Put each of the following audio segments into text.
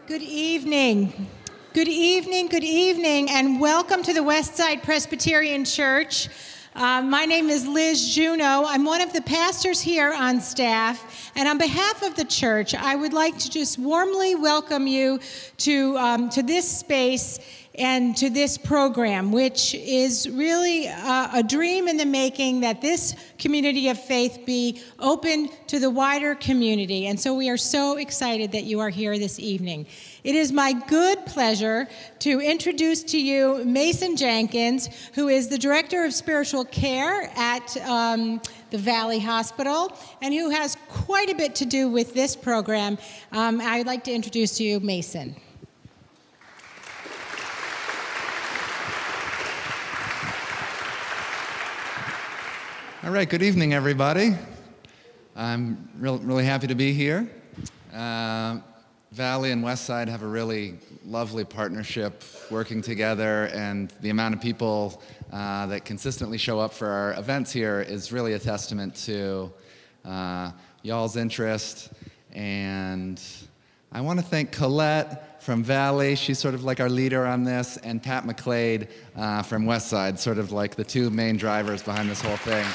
Good evening. Good evening, good evening, and welcome to the Westside Presbyterian Church. My name is Liz Juneau. I'm one of the pastors here on staff, and on behalf of the church, I would like to just warmly welcome you to this space and to this program, which is really a dream in the making that this community of faith be open to the wider community. And so we are so excited that you are here this evening. It is my good pleasure to introduce to you Mason Jenkins, who is the Director of Spiritual Care at the Valley Hospital, and who has quite a bit to do with this program. I'd like to introduce to you Mason. All right, good evening, everybody. I'm really happy to be here. Valley and Westside have a really lovely partnership working together, and the amount of people that consistently show up for our events here is really a testament to y'all's interest. And I want to thank Colette from Valley, she's sort of like our leader on this, and Pat McClade from Westside, sort of like the two main drivers behind this whole thing.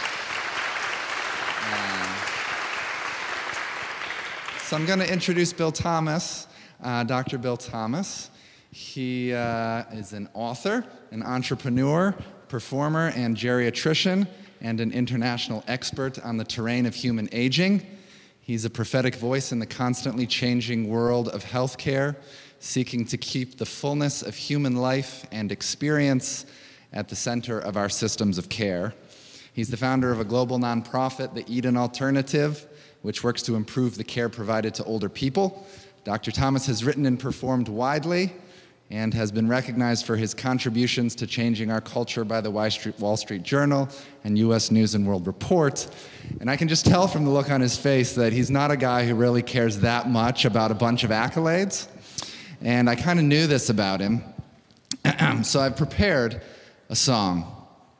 So I'm going to introduce Bill Thomas, Dr. Bill Thomas. He is an author, an entrepreneur, performer, and geriatrician, and an international expert on the terrain of human aging. He's a prophetic voice in the constantly changing world of healthcare, seeking to keep the fullness of human life and experience at the center of our systems of care. He's the founder of a global nonprofit, the Eden Alternative, which works to improve the care provided to older people. Dr. Thomas has written and performed widely and has been recognized for his contributions to changing our culture by the Wall Street Journal and U.S. News and World Report. And I can just tell from the look on his face that he's not a guy who really cares that much about a bunch of accolades. And I kind of knew this about him. So I've prepared a song.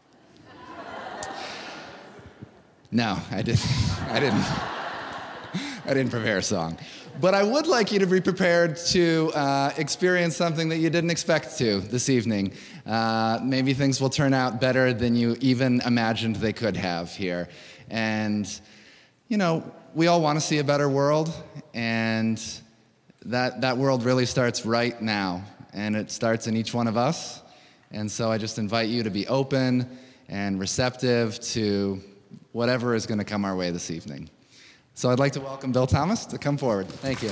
No, I didn't prepare a song. But I would like you to be prepared to experience something that you didn't expect to this evening. Maybe things will turn out better than you even imagined they could have here. And, you know, we all want to see a better world, and that world really starts right now, and it starts in each one of us. And so I just invite you to be open and receptive to whatever is going to come our way this evening. So I'd like to welcome Bill Thomas to come forward. Thank you.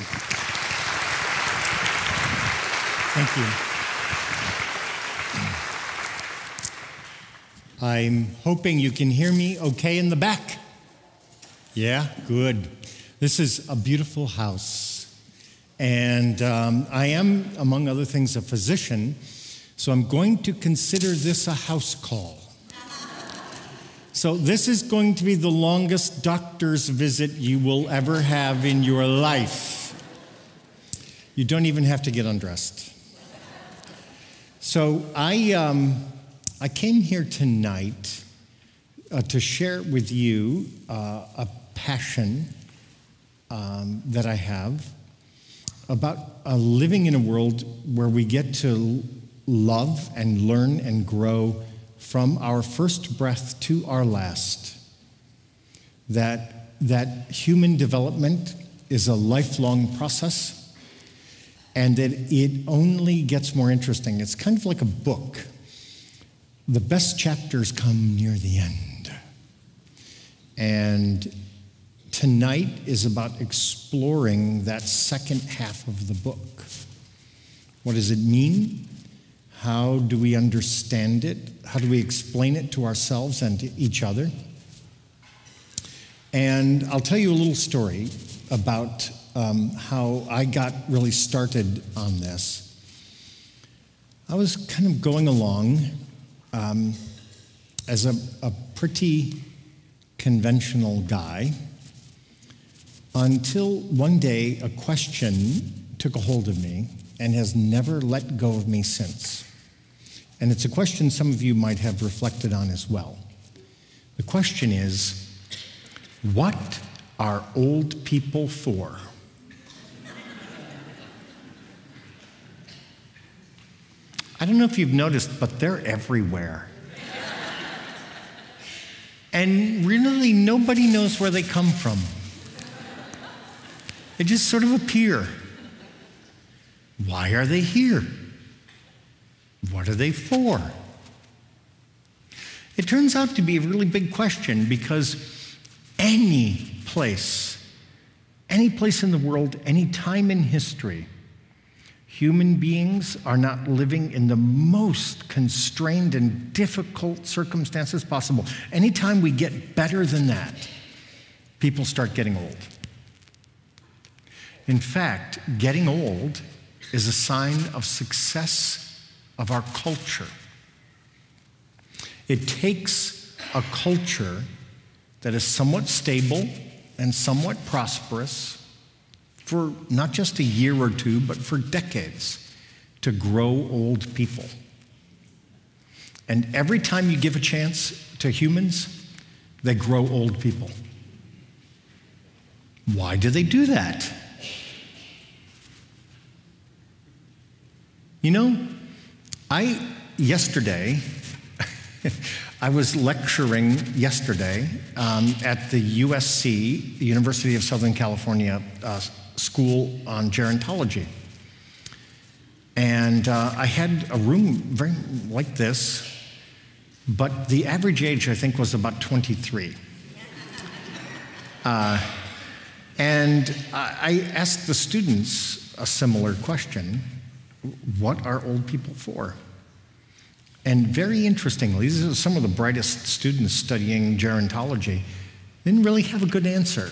Thank you. I'm hoping you can hear me okay in the back. Yeah, good. This is a beautiful house. And I am, among other things, a physician, so I'm going to consider this a house call. So this is going to be the longest doctor's visit you will ever have in your life. You don't even have to get undressed. So I came here tonight to share with you a passion that I have about living in a world where we get to love and learn and grow from our first breath to our last. That human development is a lifelong process, and that it only gets more interesting. It's kind of like a book. The best chapters come near the end. And tonight is about exploring that second half of the book. What does it mean? How do we understand it? How do we explain it to ourselves and to each other? And I'll tell you a little story about how I got really started on this. I was kind of going along as a pretty conventional guy until one day a question took a hold of me and has never let go of me since. And it's a question some of you might have reflected on as well. The question is, what are old people for? I don't know if you've noticed, but they're everywhere. And really, nobody knows where they come from. They just sort of appear. Why are they here? What are they for? It turns out to be a really big question, because any place in the world, any time in history, human beings are not living in the most constrained and difficult circumstances possible. Anytime we get better than that, people start getting old. In fact, getting old is a sign of success of our culture. It takes a culture that is somewhat stable and somewhat prosperous for not just a year or two, but for decades, to grow old people. And every time you give a chance to humans, they grow old people. Why do they do that? You know, yesterday, I was lecturing yesterday at the USC, the University of Southern California School on Gerontology. And I had a room very like this, but the average age, I think, was about 23. And I asked the students a similar question: what are old people for? And very interestingly, these are some of the brightest students studying gerontology, didn't really have a good answer.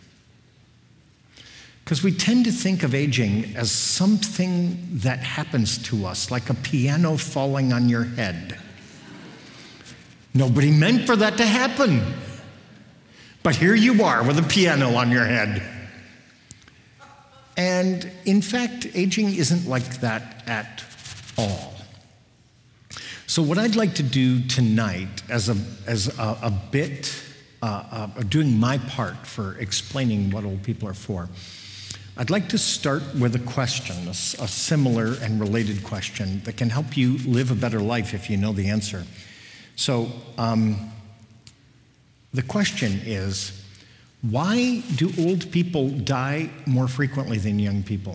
Because we tend to think of aging as something that happens to us, like a piano falling on your head. Nobody meant for that to happen. But here you are with a piano on your head. And in fact, aging isn't like that at all. So what I'd like to do tonight, as a bit, doing my part for explaining what old people are for, I'd like to start with a question, a similar and related question that can help you live a better life if you know the answer. So the question is, why do old people die more frequently than young people?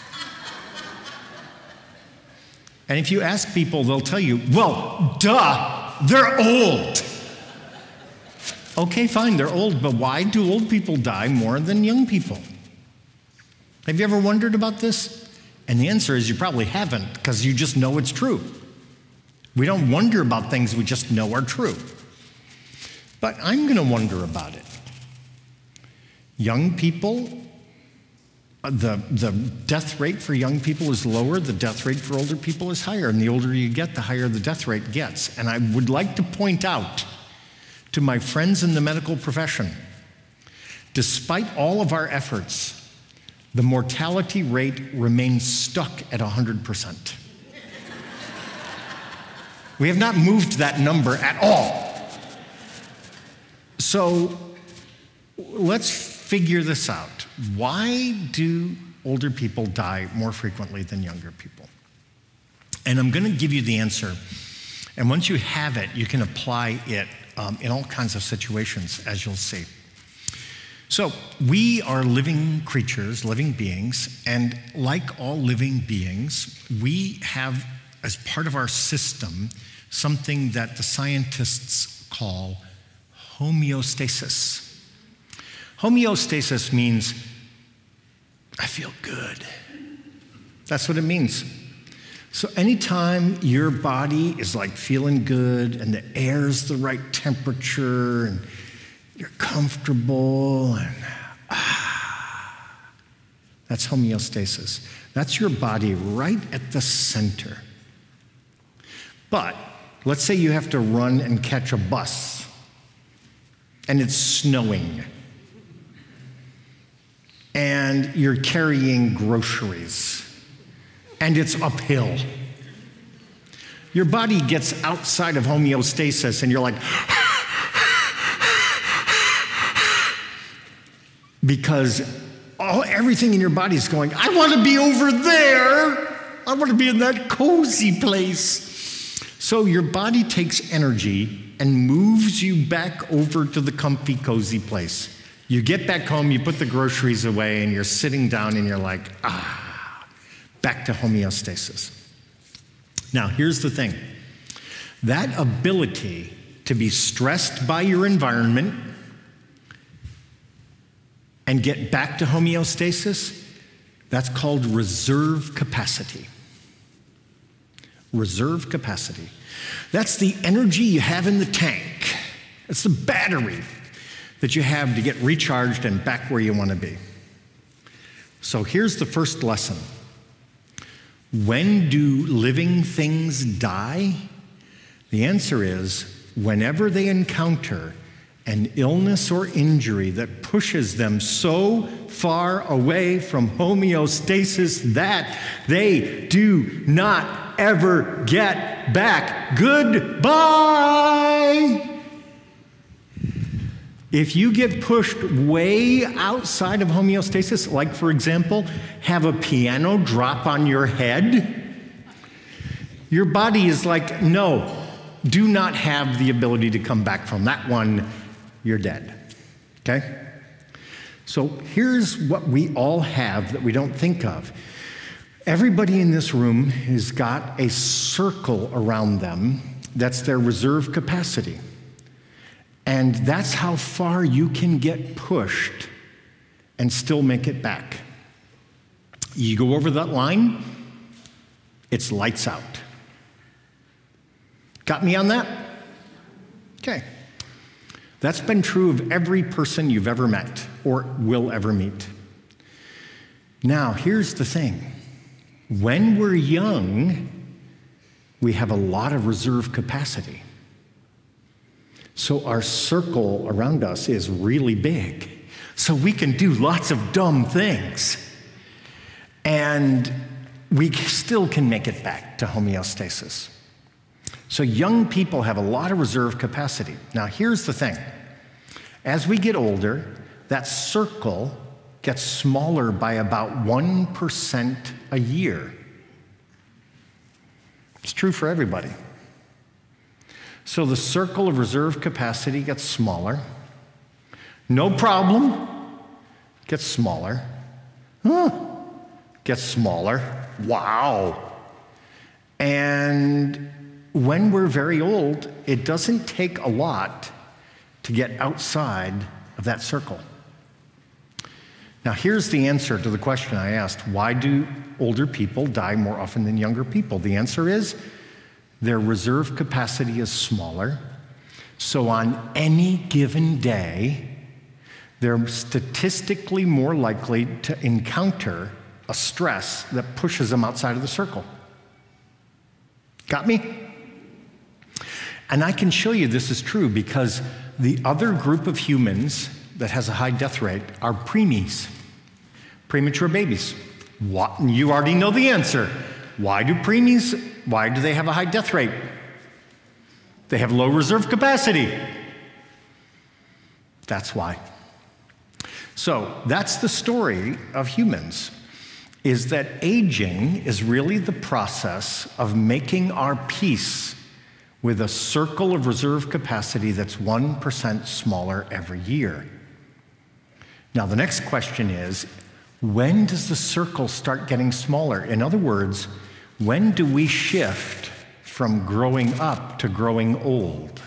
And if you ask people, they'll tell you, well, duh, they're old. Okay, fine, they're old, but why do old people die more than young people? Have you ever wondered about this? And the answer is you probably haven't, because you just know it's true. We don't wonder about things we just know are true. But I'm going to wonder about it. Young people, the death rate for young people is lower, the death rate for older people is higher, and the older you get, the higher the death rate gets. And I would like to point out to my friends in the medical profession, despite all of our efforts, the mortality rate remains stuck at 100%. We have not moved that number at all. So let's figure this out. Why do older people die more frequently than younger people? And I'm going to give you the answer. And once you have it, you can apply it in all kinds of situations, as you'll see. So we are living creatures, living beings, and like all living beings, we have, as part of our system, something that the scientists call homeostasis. Homeostasis means, I feel good. That's what it means. So anytime your body is like feeling good and the air's the right temperature and you're comfortable and that's homeostasis. That's your body right at the center. But let's say you have to run and catch a bus and it's snowing and you're carrying groceries and it's uphill. Your body gets outside of homeostasis and you're like, because everything in your body is going, I want to be over there. I want to be in that cozy place. So your body takes energy and moves you back over to the comfy, cozy place. You get back home, you put the groceries away, and you're sitting down and you're like, back to homeostasis. Now, here's the thing. That ability to be stressed by your environment and get back to homeostasis, that's called reserve capacity. Reserve capacity. That's the energy you have in the tank. It's the battery that you have to get recharged and back where you want to be. So here's the first lesson. When do living things die? The answer is whenever they encounter an illness or injury that pushes them so far away from homeostasis that they do not ever get back. Goodbye! If you get pushed way outside of homeostasis, like for example, have a piano drop on your head, your body is like, no, do not have the ability to come back from that one. You're dead, okay? So here's what we all have that we don't think of. Everybody in this room has got a circle around them that's their reserve capacity. And that's how far you can get pushed and still make it back. You go over that line, it's lights out. Got me on that? Okay. That's been true of every person you've ever met or will ever meet. Now, here's the thing. When we're young, we have a lot of reserve capacity. So our circle around us is really big. So we can do lots of dumb things. And we still can make it back to homeostasis. So young people have a lot of reserve capacity. Now here's the thing. As we get older, that circle gets smaller by about 1% a year. It's true for everybody. So the circle of reserve capacity gets smaller. No problem. Gets smaller. Gets smaller. Wow. And when we're very old, it doesn't take a lot to get outside of that circle. Now, here's the answer to the question I asked. Why do older people die more often than younger people? The answer is their reserve capacity is smaller. So on any given day, they're statistically more likely to encounter a stress that pushes them outside of the circle. Got me? And I can show you this is true because the other group of humans that has a high death rate are preemies, premature babies. What? You already know the answer. Why do they have a high death rate? They have low reserve capacity. That's why. So that's the story of humans, is that aging is really the process of making our peace with a circle of reserve capacity that's 1% smaller every year. Now, the next question is, when does the circle start getting smaller? In other words, when do we shift from growing up to growing old?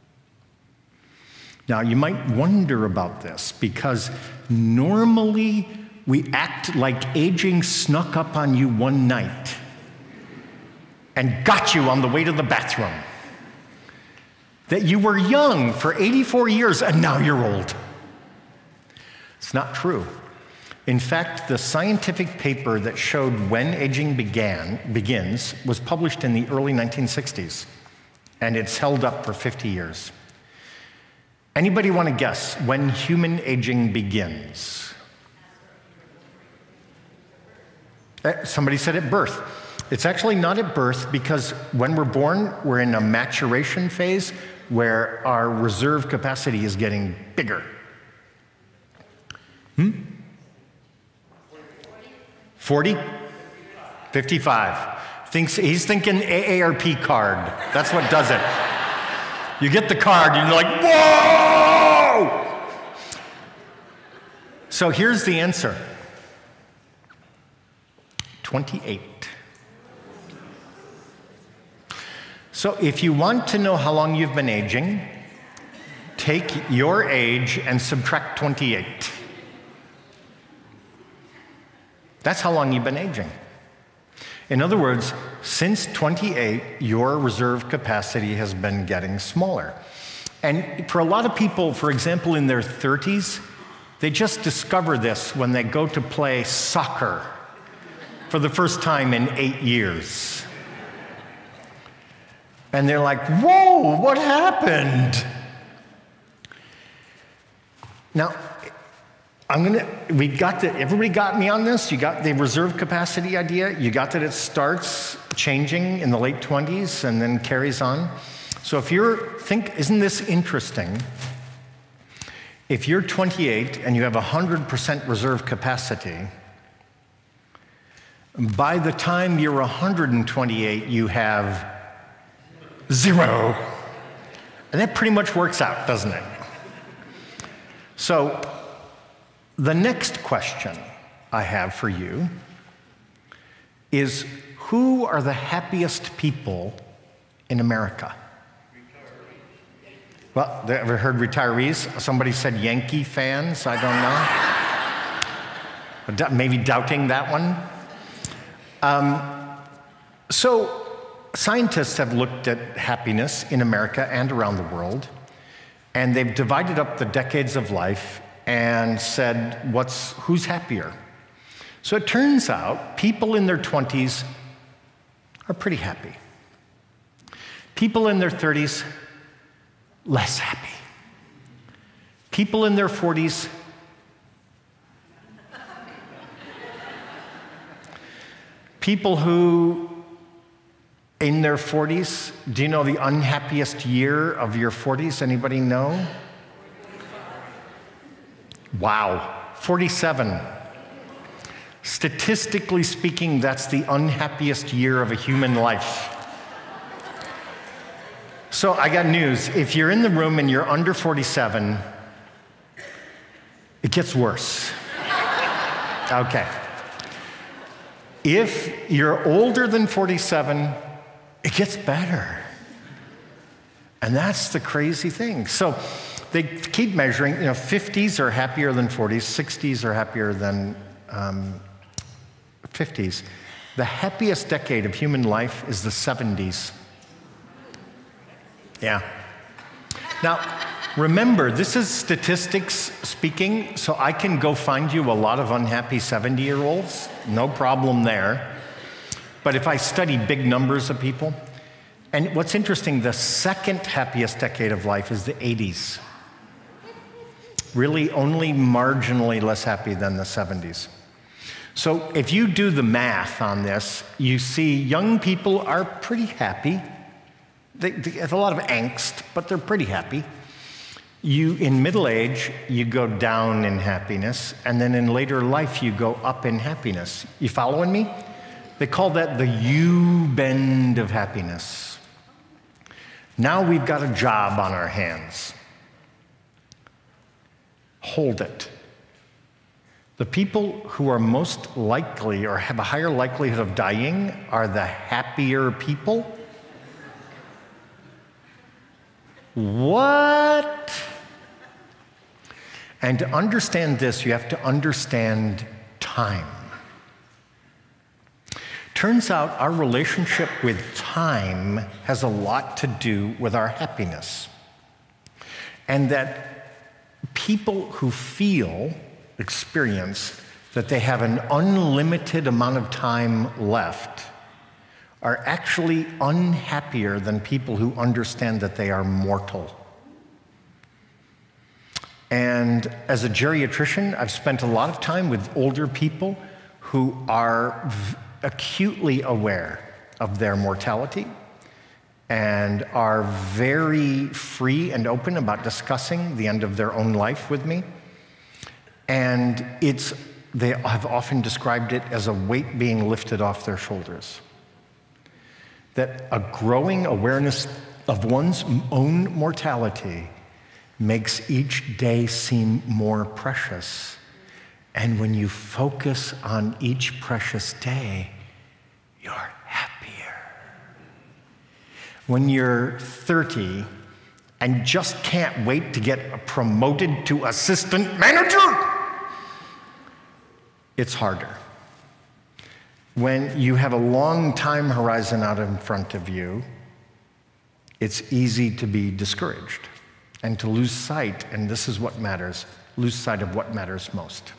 Now, you might wonder about this because normally we act like aging snuck up on you one night and got you on the way to the bathroom. That you were young for 84 years and now you're old. It's not true. In fact, the scientific paper that showed when aging begins was published in the early 1960s, and it's held up for 50 years. Anybody want to guess when human aging begins? Somebody said at birth. It's actually not at birth because when we're born, we're in a maturation phase where our reserve capacity is getting bigger. 40? 55. He's thinking AARP card. That's what does it. You get the card and you're like, whoa! So here's the answer. 28. So if you want to know how long you've been aging, take your age and subtract 28. That's how long you've been aging. In other words, since 28, your reserve capacity has been getting smaller. And for a lot of people, for example, in their 30s, they just discover this when they go to play soccer for the first time in 8 years. And they're like, whoa, what happened? Now, everybody got me on this? You got the reserve capacity idea? You got that it starts changing in the late 20s and then carries on? So isn't this interesting? If you're 28 and you have 100% reserve capacity, by the time you're 128, you have 0. And that pretty much works out, doesn't it? So the next question I have for you is, who are the happiest people in America? Well, ever heard retirees? Somebody said Yankee fans, I don't know. Maybe doubting that one. So scientists have looked at happiness in America and around the world, and they've divided up the decades of life and said, who's happier? So it turns out people in their 20s are pretty happy. People in their 30s, less happy. People in their 40s, people who in their 40s, do you know the unhappiest year of your 40s? Anybody know? Wow, 47. Statistically speaking, that's the unhappiest year of a human life. So I got news. If you're in the room and you're under 47, it gets worse. Okay. If you're older than 47, it gets better. And that's the crazy thing. So they keep measuring, 50s are happier than 40s, 60s are happier than 50s. The happiest decade of human life is the 70s. Yeah. Now, remember, this is statistics speaking, so I can go find you a lot of unhappy 70-year-olds, no problem there. But if I study big numbers of people, and what's interesting, the second happiest decade of life is the 80s. Really only marginally less happy than the 70s. So if you do the math on this, you see young people are pretty happy. They have a lot of angst, but they're pretty happy. In middle age, you go down in happiness, and then in later life, you go up in happiness. You following me? They call that the U-bend of happiness. Now we've got a job on our hands. Hold it. The people who are most likely or have a higher likelihood of dying are the happier people. What? And to understand this, you have to understand time. Turns out our relationship with time has a lot to do with our happiness. And that people who experience that they have an unlimited amount of time left are actually unhappier than people who understand that they are mortal. And as a geriatrician, I've spent a lot of time with older people who are acutely aware of their mortality and are very free and open about discussing the end of their own life with me. And it's they have often described it as a weight being lifted off their shoulders. That a growing awareness of one's own mortality makes each day seem more precious. And when you focus on each precious day, you're happier. When you're 30 and just can't wait to get promoted to assistant manager, it's harder. When you have a long time horizon out in front of you, it's easy to be discouraged and to lose sight, and this is what matters, lose sight of what matters most.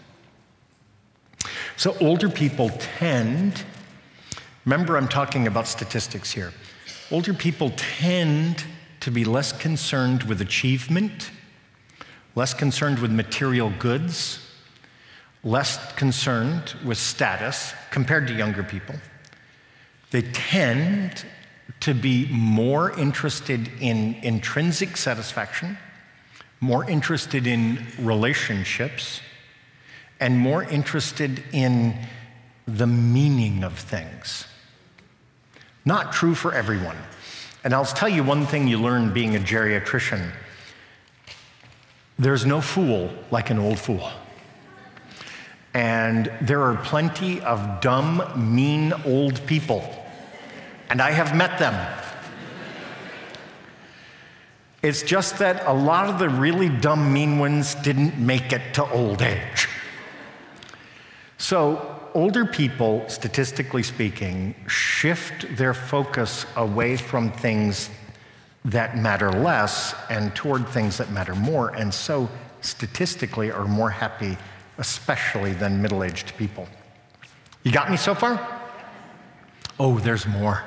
So older people tend, remember I'm talking about statistics here, older people tend to be less concerned with achievement, less concerned with material goods, less concerned with status compared to younger people. They tend to be more interested in intrinsic satisfaction, more interested in relationships, and more interested in the meaning of things. Not true for everyone. And I'll tell you one thing you learn being a geriatrician. There's no fool like an old fool. And there are plenty of dumb, mean old people. And I have met them. It's just that a lot of the really dumb, mean ones didn't make it to old age. So older people, statistically speaking, shift their focus away from things that matter less and toward things that matter more, and so statistically are more happy, especially than middle-aged people. You got me so far? Oh, there's more.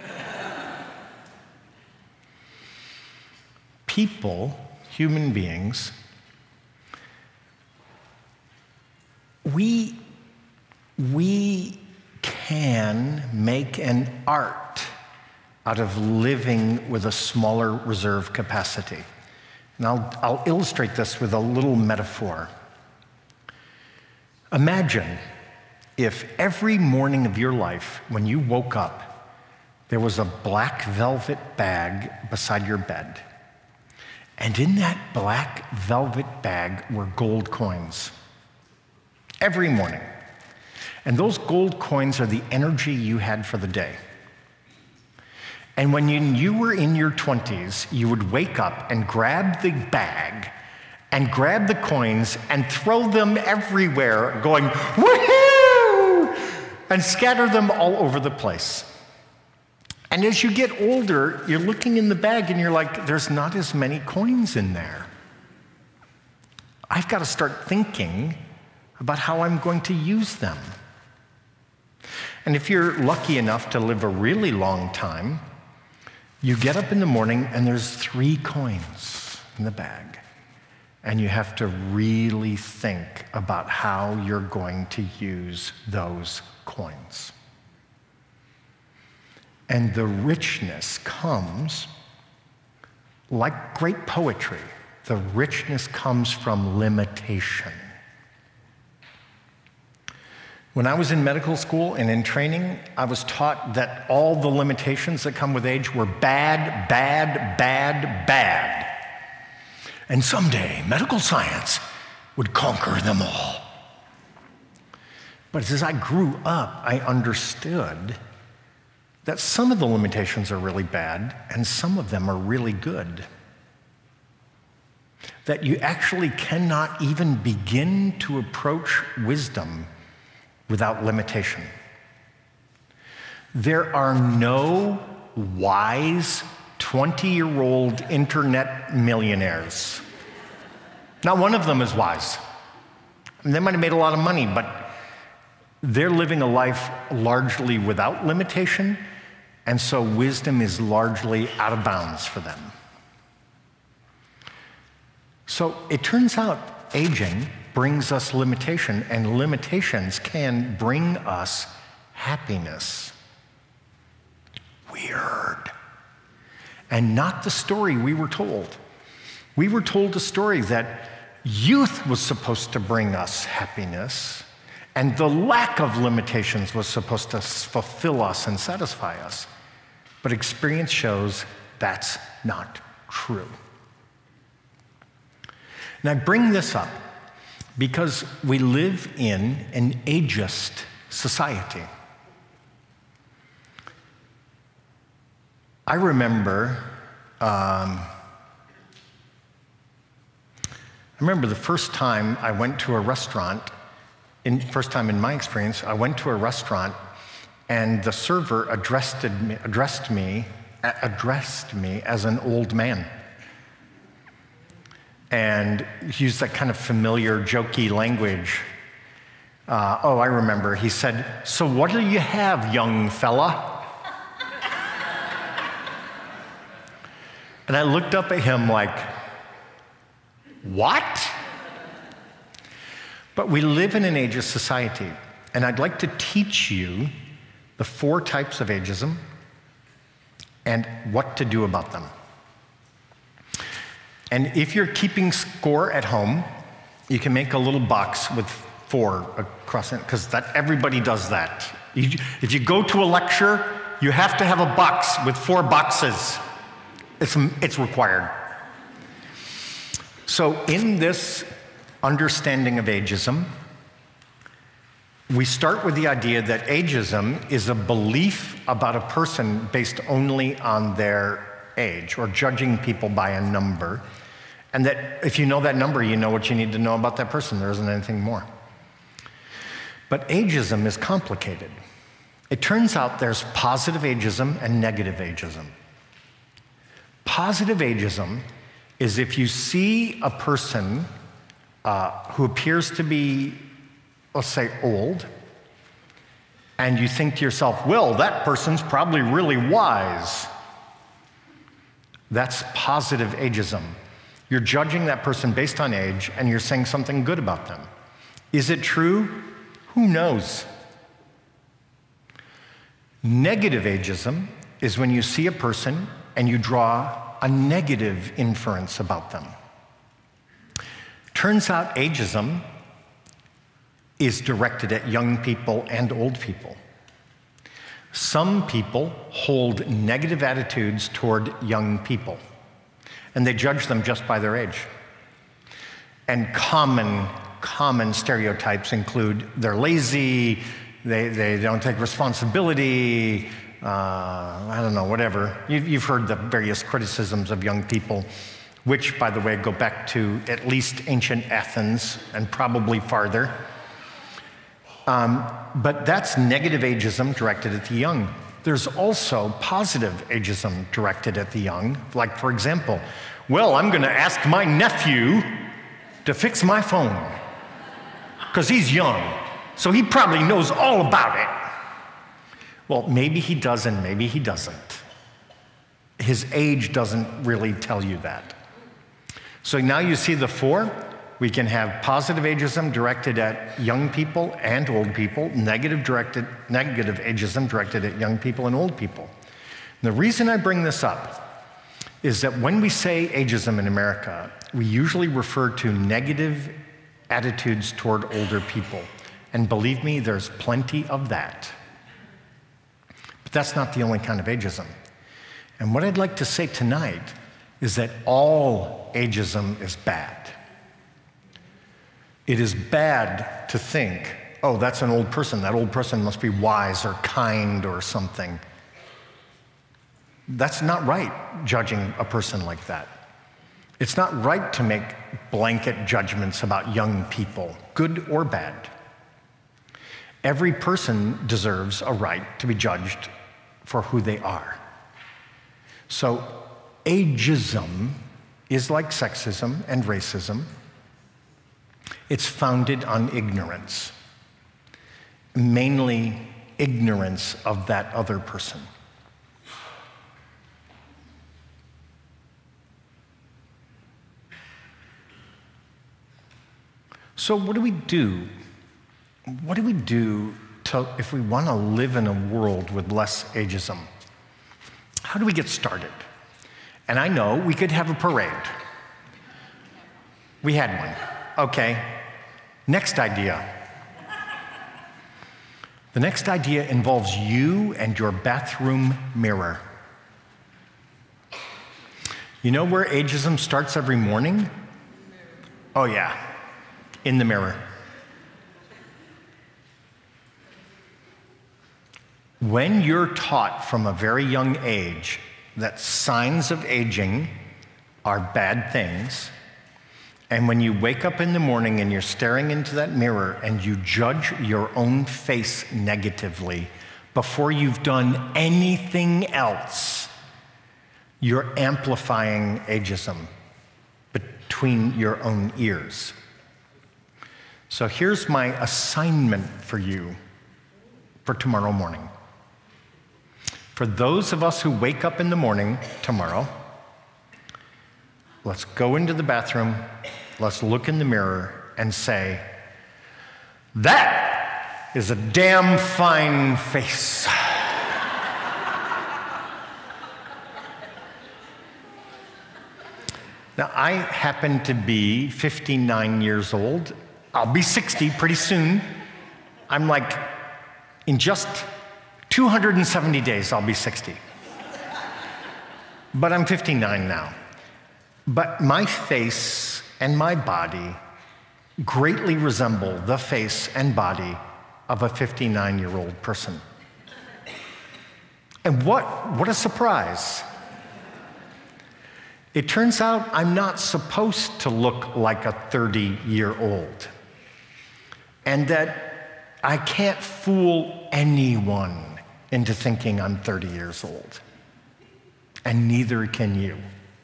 People, human beings, we can make an art out of living with a smaller reserve capacity. And I'll illustrate this with a little metaphor. Imagine if every morning of your life, when you woke up, there was a black velvet bag beside your bed. And in that black velvet bag were gold coins. Every morning. And those gold coins are the energy you had for the day. And when you were in your 20s, you would wake up and grab the bag and grab the coins and throw them everywhere, going, woohoo! And scatter them all over the place. And as you get older, you're looking in the bag and you're like, there's not as many coins in there. I've got to start thinking about how I'm going to use them. And if you're lucky enough to live a really long time, you get up in the morning and there's 3 coins in the bag. And you have to really think about how you're going to use those coins. And the richness comes, like great poetry, the richness comes from limitation. When I was in medical school and in training, I was taught that all the limitations that come with age were bad, bad, bad, bad. And someday, medical science would conquer them all. But as I grew up, I understood that some of the limitations are really bad and some of them are really good. That you actually cannot even begin to approach wisdom without limitation. There are no wise 20-year-old internet millionaires. Not one of them is wise. They might have made a lot of money, but they're living a life largely without limitation, and so wisdom is largely out of bounds for them. So it turns out aging brings us limitation, and limitations can bring us happiness. Weird. And not the story we were told. We were told a story that youth was supposed to bring us happiness, And the lack of limitations was supposed to fulfill us and satisfy us. But experience shows that's not true. And I bring this up because we live in an ageist society. I remember the first time I went to a restaurant, first time in my experience, I went to a restaurant and the server addressed me as an old man. And he used that kind of familiar, jokey language. I remember. He said, "So what do you have, young fella?" And I looked up at him like, what? But we live in an ageist society, and I'd like to teach you the 4 types of ageism and what to do about them. And if you're keeping score at home, you can make a little box with 4 across it, because everybody does that. If you go to a lecture, you have to have a box with 4 boxes. It's required. So in this understanding of ageism, we start with the idea that ageism is a belief about a person based only on their age, or judging people by a number, and that if you know that number, you know what you need to know about that person. There isn't anything more. But ageism is complicated. It turns out there's positive ageism and negative ageism. Positive ageism is if you see a person who appears to be, let's say, old, and you think to yourself, well, that person's probably really wise. That's positive ageism. You're judging that person based on age, and you're saying something good about them. Is it true? Who knows? Negative ageism is when you see a person and you draw a negative inference about them. Turns out ageism is directed at young people and old people. Some people hold negative attitudes toward young people, and they judge them just by their age. And common stereotypes include they're lazy, they don't take responsibility, I don't know, whatever. You've heard the various criticisms of young people, which, by the way, go back to at least ancient Athens and probably farther. But that's negative ageism directed at the young. There's also positive ageism directed at the young. Like, for example, well, I'm going to ask my nephew to fix my phone because he's young, so he probably knows all about it. Well, maybe he does and maybe he doesn't. His age doesn't really tell you that. So now you see the 4. We can have positive ageism directed at young people and old people, negative ageism directed at young people and old people. And the reason I bring this up is that when we say ageism in America, we usually refer to negative attitudes toward older people. And believe me, there's plenty of that. But that's not the only kind of ageism. And what I'd like to say tonight is that all ageism is bad. It is bad to think, oh, that's an old person. That old person must be wise or kind or something. That's not right, judging a person like that. It's not right to make blanket judgments about young people, good or bad. Every person deserves a right to be judged for who they are. So ageism is like sexism and racism. It's founded on ignorance, mainly ignorance of that other person. So what do we do? What do we do if we want to live in a world with less ageism? How do we get started? And I know we could have a parade. We had one. Okay. Next idea. The next idea involves you and your bathroom mirror. You know where ageism starts every morning? Oh yeah, in the mirror. When you're taught from a very young age that signs of aging are bad things, and when you wake up in the morning and you're staring into that mirror and you judge your own face negatively before you've done anything else, you're amplifying ageism between your own ears. So here's my assignment for you for tomorrow morning. For those of us who wake up in the morning tomorrow, let's go into the bathroom, let's look in the mirror and say, "That is a damn fine face." Now, I happen to be 59 years old. I'll be 60 pretty soon. I'm like, in just 270 days, I'll be 60. But I'm 59 now. But my face and my body greatly resemble the face and body of a 59-year-old person. And what a surprise. It turns out I'm not supposed to look like a 30-year-old, and that I can't fool anyone into thinking I'm 30 years old, and neither can you.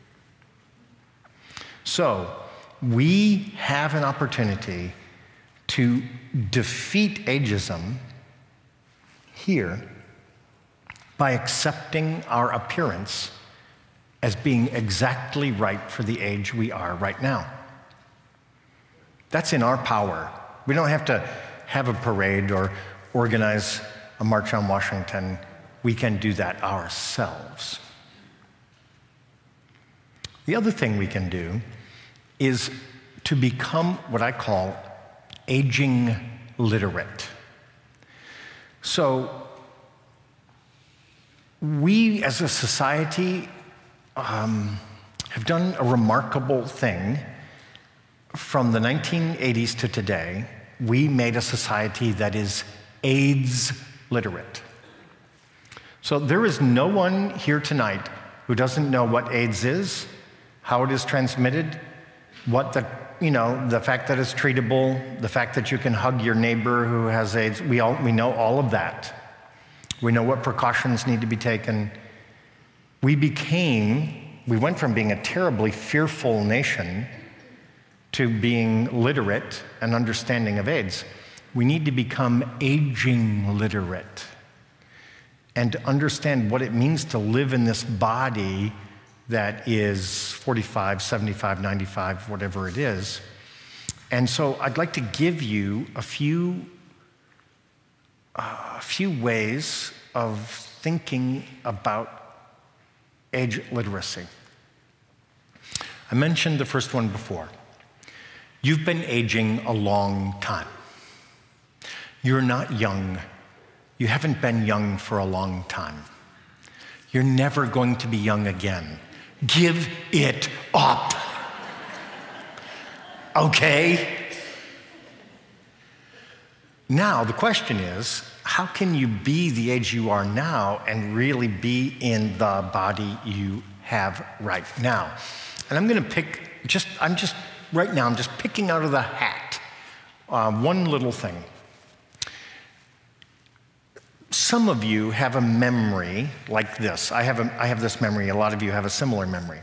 So we have an opportunity to defeat ageism here by accepting our appearance as being exactly right for the age we are right now. That's in our power. We don't have to have a parade or organize a march on Washington. We can do that ourselves. The other thing we can do is to become what I call aging literate. So we as a society have done a remarkable thing. From the 1980s to today, we made a society that is AIDS literate. So there is no one here tonight who doesn't know what AIDS is, how it is transmitted, what the fact that it's treatable, the fact that you can hug your neighbor who has AIDS. We know all of that. We know what precautions need to be taken. We went from being a terribly fearful nation to being literate and understanding of AIDS. We need to become aging literate and to understand what it means to live in this body that is 45, 75, 95, whatever it is. And so I'd like to give you a few ways of thinking about age literacy. I mentioned the first one before. You've been aging a long time. You're not young. You haven't been young for a long time. You're never going to be young again. Give it up. Okay? Now, the question is, how can you be the age you are now and really be in the body you have right now? And I'm going to pick, right now, I'm just picking out of the hat one little thing. Some of you have a memory like this. I have this memory. A lot of you have a similar memory.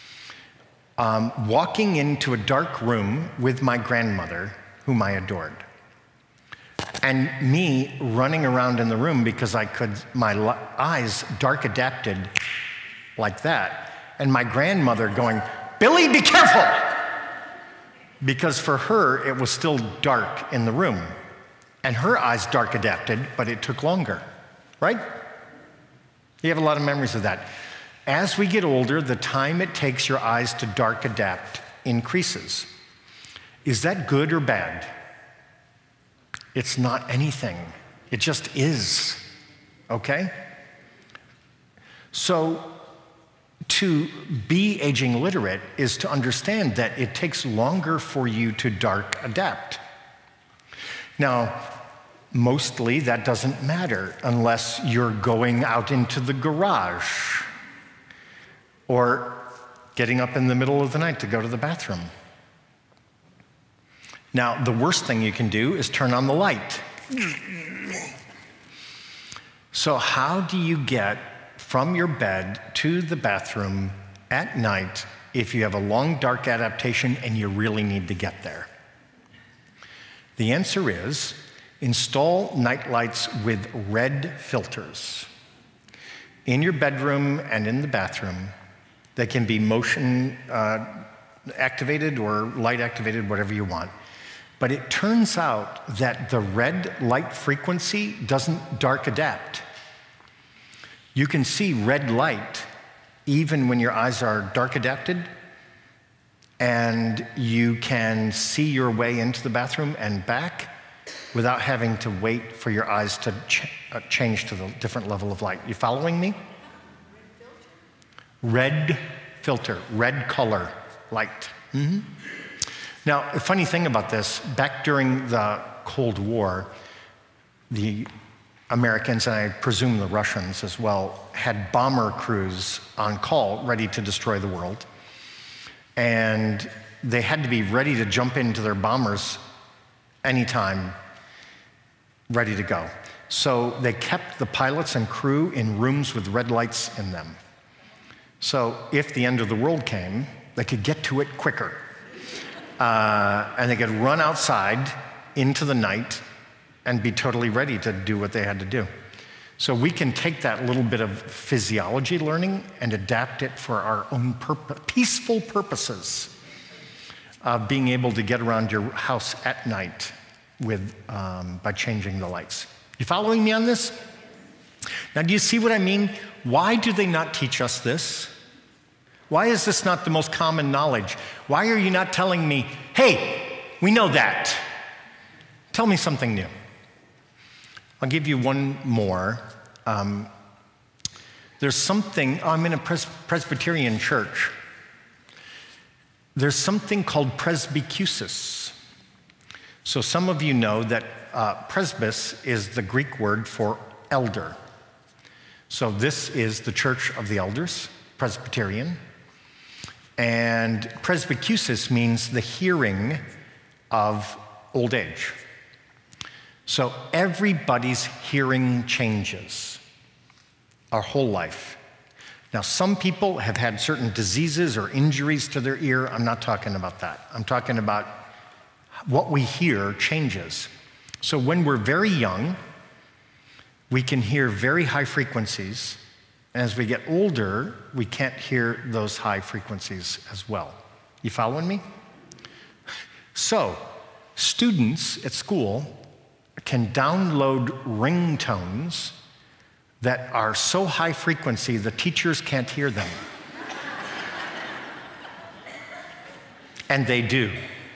Walking into a dark room with my grandmother, whom I adored, and me running around in the room because my eyes dark adapted like that, and my grandmother going, "Billy, be careful!" Because for her, it was still dark in the room. And her eyes dark adapted, but it took longer, right? You have a lot of memories of that. As we get older, the time it takes your eyes to dark adapt increases. Is that good or bad? It's not anything. It just is, okay? So to be aging literate is to understand that it takes longer for you to dark adapt. Now, mostly that doesn't matter unless you're going out into the garage or getting up in the middle of the night to go to the bathroom. Now, the worst thing you can do is turn on the light. So how do you get from your bed to the bathroom at night if you have a long, dark adaptation and you really need to get there? The answer is install night lights with red filters in your bedroom and in the bathroom. They can be motion activated or light activated, whatever you want. But it turns out that the red light frequency doesn't dark adapt. You can see red light even when your eyes are dark adapted, and you can see your way into the bathroom and back without having to wait for your eyes to change to the different level of light. You following me? Red filter, red color light. Mm-hmm. Now, a funny thing about this, back during the Cold War, the Americans, and I presume the Russians as well, had bomber crews on call ready to destroy the world. And they had to be ready to jump into their bombers anytime, ready to go. So they kept the pilots and crew in rooms with red lights in them. So if the end of the world came, they could get to it quicker. And they could run outside into the night and be totally ready to do what they had to do. So we can take that little bit of physiology learning and adapt it for our own peaceful purposes of being able to get around your house at night with, by changing the lights. You following me on this? Now, do you see what I mean? Why do they not teach us this? Why is this not the most common knowledge? Why are you not telling me, hey, we know that. Tell me something new. I'll give you one more. There's something, I'm in a Presbyterian church. There's something called presbycusis. So some of you know that presbys is the Greek word for elder. So this is the Church of the Elders, Presbyterian. And presbycusis means the hearing of old age. So everybody's hearing changes our whole life. Now, some people have had certain diseases or injuries to their ear. I'm not talking about that. I'm talking about what we hear changes. So when we're very young, we can hear very high frequencies. And as we get older, we can't hear those high frequencies as well. You following me? So students at school can download ringtones that are so high frequency the teachers can't hear them. And they do.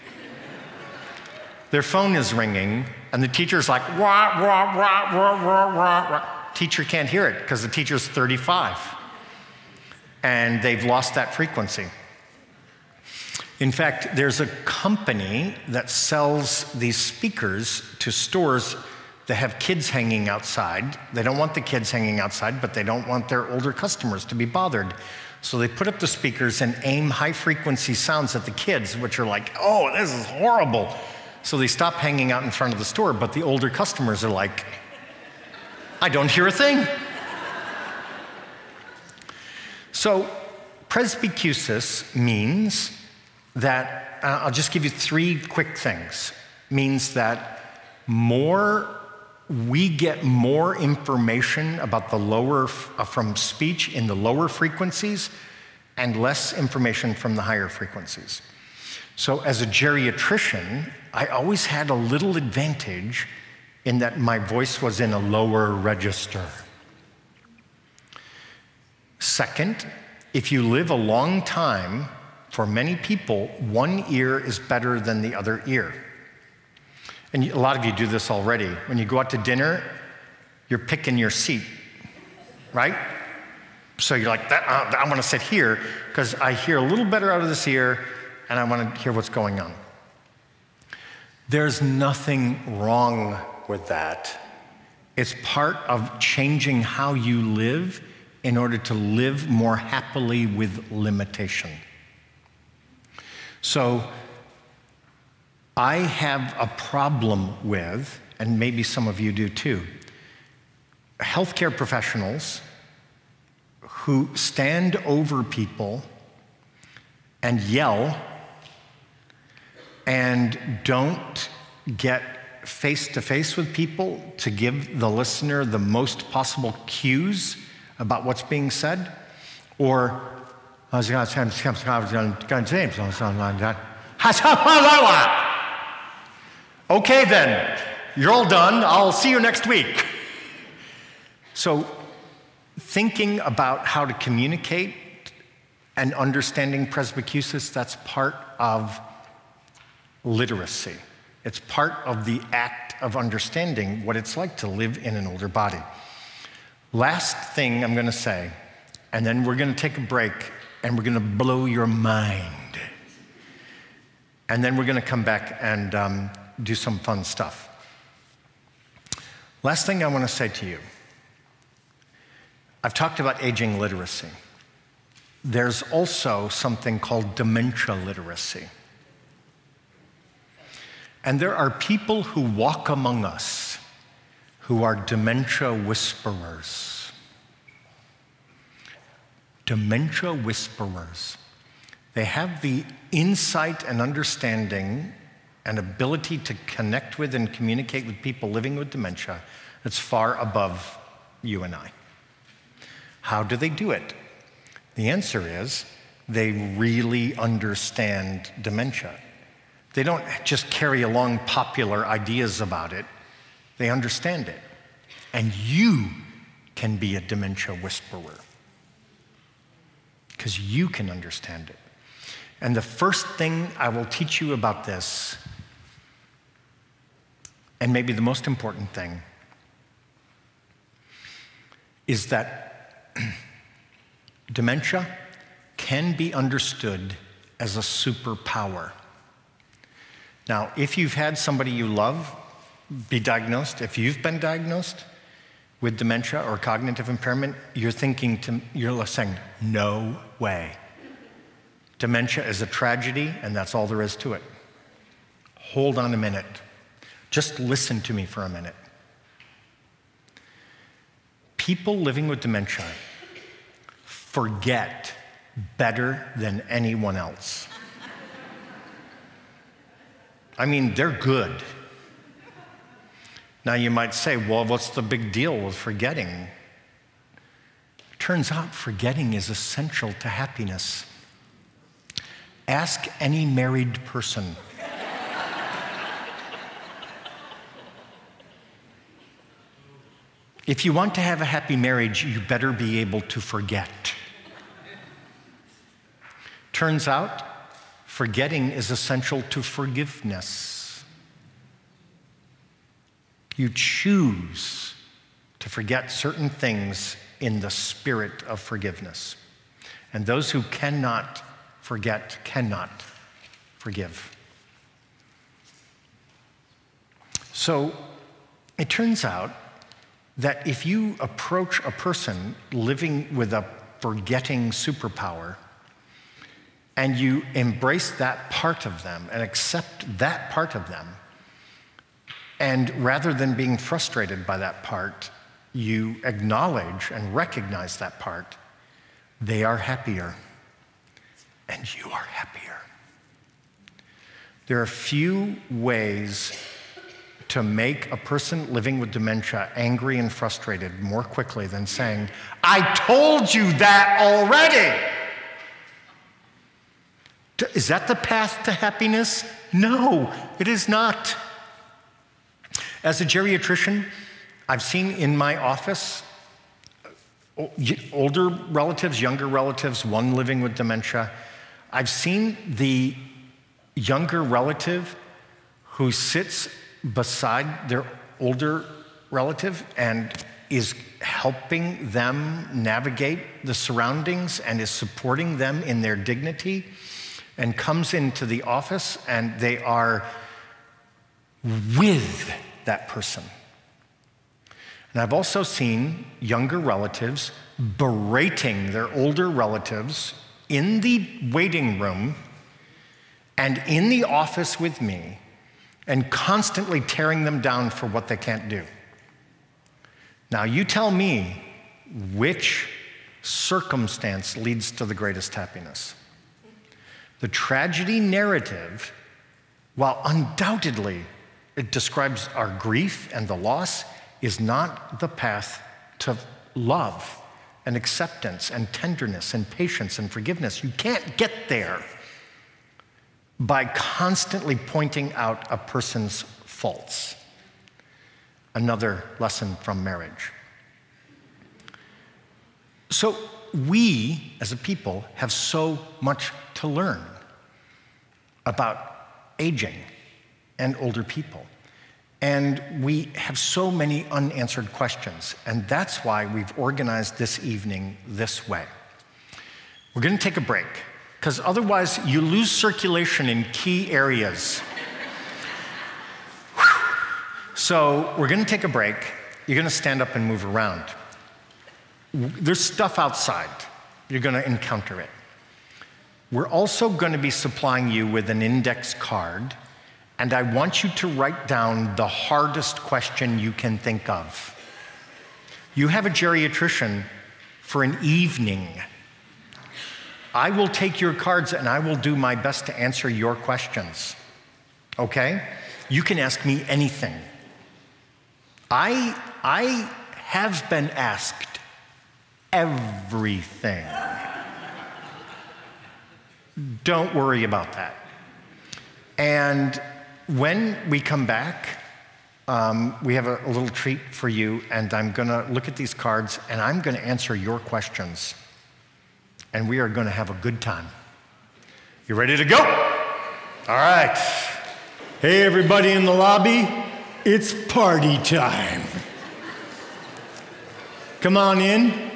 Their phone is ringing, and the teacher's like, wah, wah, wah, wah, wah, wah, wah. Teacher can't hear it because the teacher's 35. And they've lost that frequency. In fact, there's a company that sells these speakers to stores that have kids hanging outside. They don't want the kids hanging outside, but they don't want their older customers to be bothered. So they put up the speakers and aim high-frequency sounds at the kids, which are like, oh, this is horrible. So they stop hanging out in front of the store, but the older customers are like, I don't hear a thing. So presbycusis means that, I'll just give you 3 quick things, means that we get more information about the lower, from speech in the lower frequencies and less information from the higher frequencies. So as a geriatrician, I always had a little advantage in that my voice was in a lower register. Second, if you live a long time, for many people, one ear is better than the other ear. And a lot of you do this already. When you go out to dinner you're picking your seat, right? So you're like, I want to sit here because I hear a little better out of this ear and I want to hear what's going on. There's nothing wrong with that. It's part of changing how you live in order to live more happily with limitation. So I have a problem with, and maybe some of you do too, healthcare professionals who stand over people and yell and don't get face-to-face with people to give the listener the most possible cues about what's being said, or okay then, you're all done, I'll see you next week. So thinking about how to communicate and understanding presbycusis, that's part of literacy. It's part of the act of understanding what it's like to live in an older body. Last thing I'm going to say, and then we're going to take a break, and we're going to blow your mind. And then we're going to come back and do some fun stuff. Last thing I want to say to you. I've talked about aging literacy. There's also something called dementia literacy. And there are people who walk among us who are dementia whisperers. Dementia whisperers. They have the insight and understanding and ability to connect with and communicate with people living with dementia that's far above you and I. How do they do it? The answer is they really understand dementia. They don't just carry along popular ideas about it. They understand it. And you can be a dementia whisperer because you can understand it. And the first thing I will teach you about this, and maybe the most important thing, is that dementia can be understood as a superpower. Now, if you've had somebody you love be diagnosed, if you've been diagnosed with dementia or cognitive impairment, you're saying, no way. Dementia is a tragedy, and that's all there is to it. Hold on a minute. Just listen to me for a minute. People living with dementia forget better than anyone else. I mean, they're good. Now you might say, well, what's the big deal with forgetting? Turns out forgetting is essential to happiness. Ask any married person. If you want to have a happy marriage, you better be able to forget. Turns out, forgetting is essential to forgiveness. You choose to forget certain things in the spirit of forgiveness. And those who cannot forget cannot forgive. So it turns out that if you approach a person living with a forgetting superpower, and you embrace that part of them and accept that part of them, and rather than being frustrated by that part, you acknowledge and recognize that part, they are happier, and you are happier. There are few ways to make a person living with dementia angry and frustrated more quickly than saying, I told you that already. Is that the path to happiness? No, it is not. As a geriatrician, I've seen in my office older relatives, younger relatives, one living with dementia. I've seen the younger relative who sits beside their older relative and is helping them navigate the surroundings and is supporting them in their dignity, and comes into the office and they are with that person. And I've also seen younger relatives berating their older relatives in the waiting room and in the office with me, and constantly tearing them down for what they can't do. Now, you tell me which circumstance leads to the greatest happiness. The tragedy narrative, while undoubtedly it describes our grief and the loss, is not the path to love and acceptance and tenderness and patience and forgiveness. You can't get there by constantly pointing out a person's faults. Another lesson from marriage. So we, as a people, have so much to learn about aging and older people. And we have so many unanswered questions. And that's why we've organized this evening this way. We're going to take a break, because otherwise you lose circulation in key areas. So we're going to take a break. You're going to stand up and move around. There's stuff outside. You're going to encounter it. We're also going to be supplying you with an index card, and I want you to write down the hardest question you can think of. You have a geriatrician for an evening. I will take your cards and I will do my best to answer your questions. Okay? You can ask me anything. I have been asked everything. Don't worry about that. And when we come back, we have a little treat for you, and I'm going to look at these cards, and I'm going to answer your questions. And we are going to have a good time. You ready to go? All right. Hey, everybody in the lobby, it's party time. Come on in.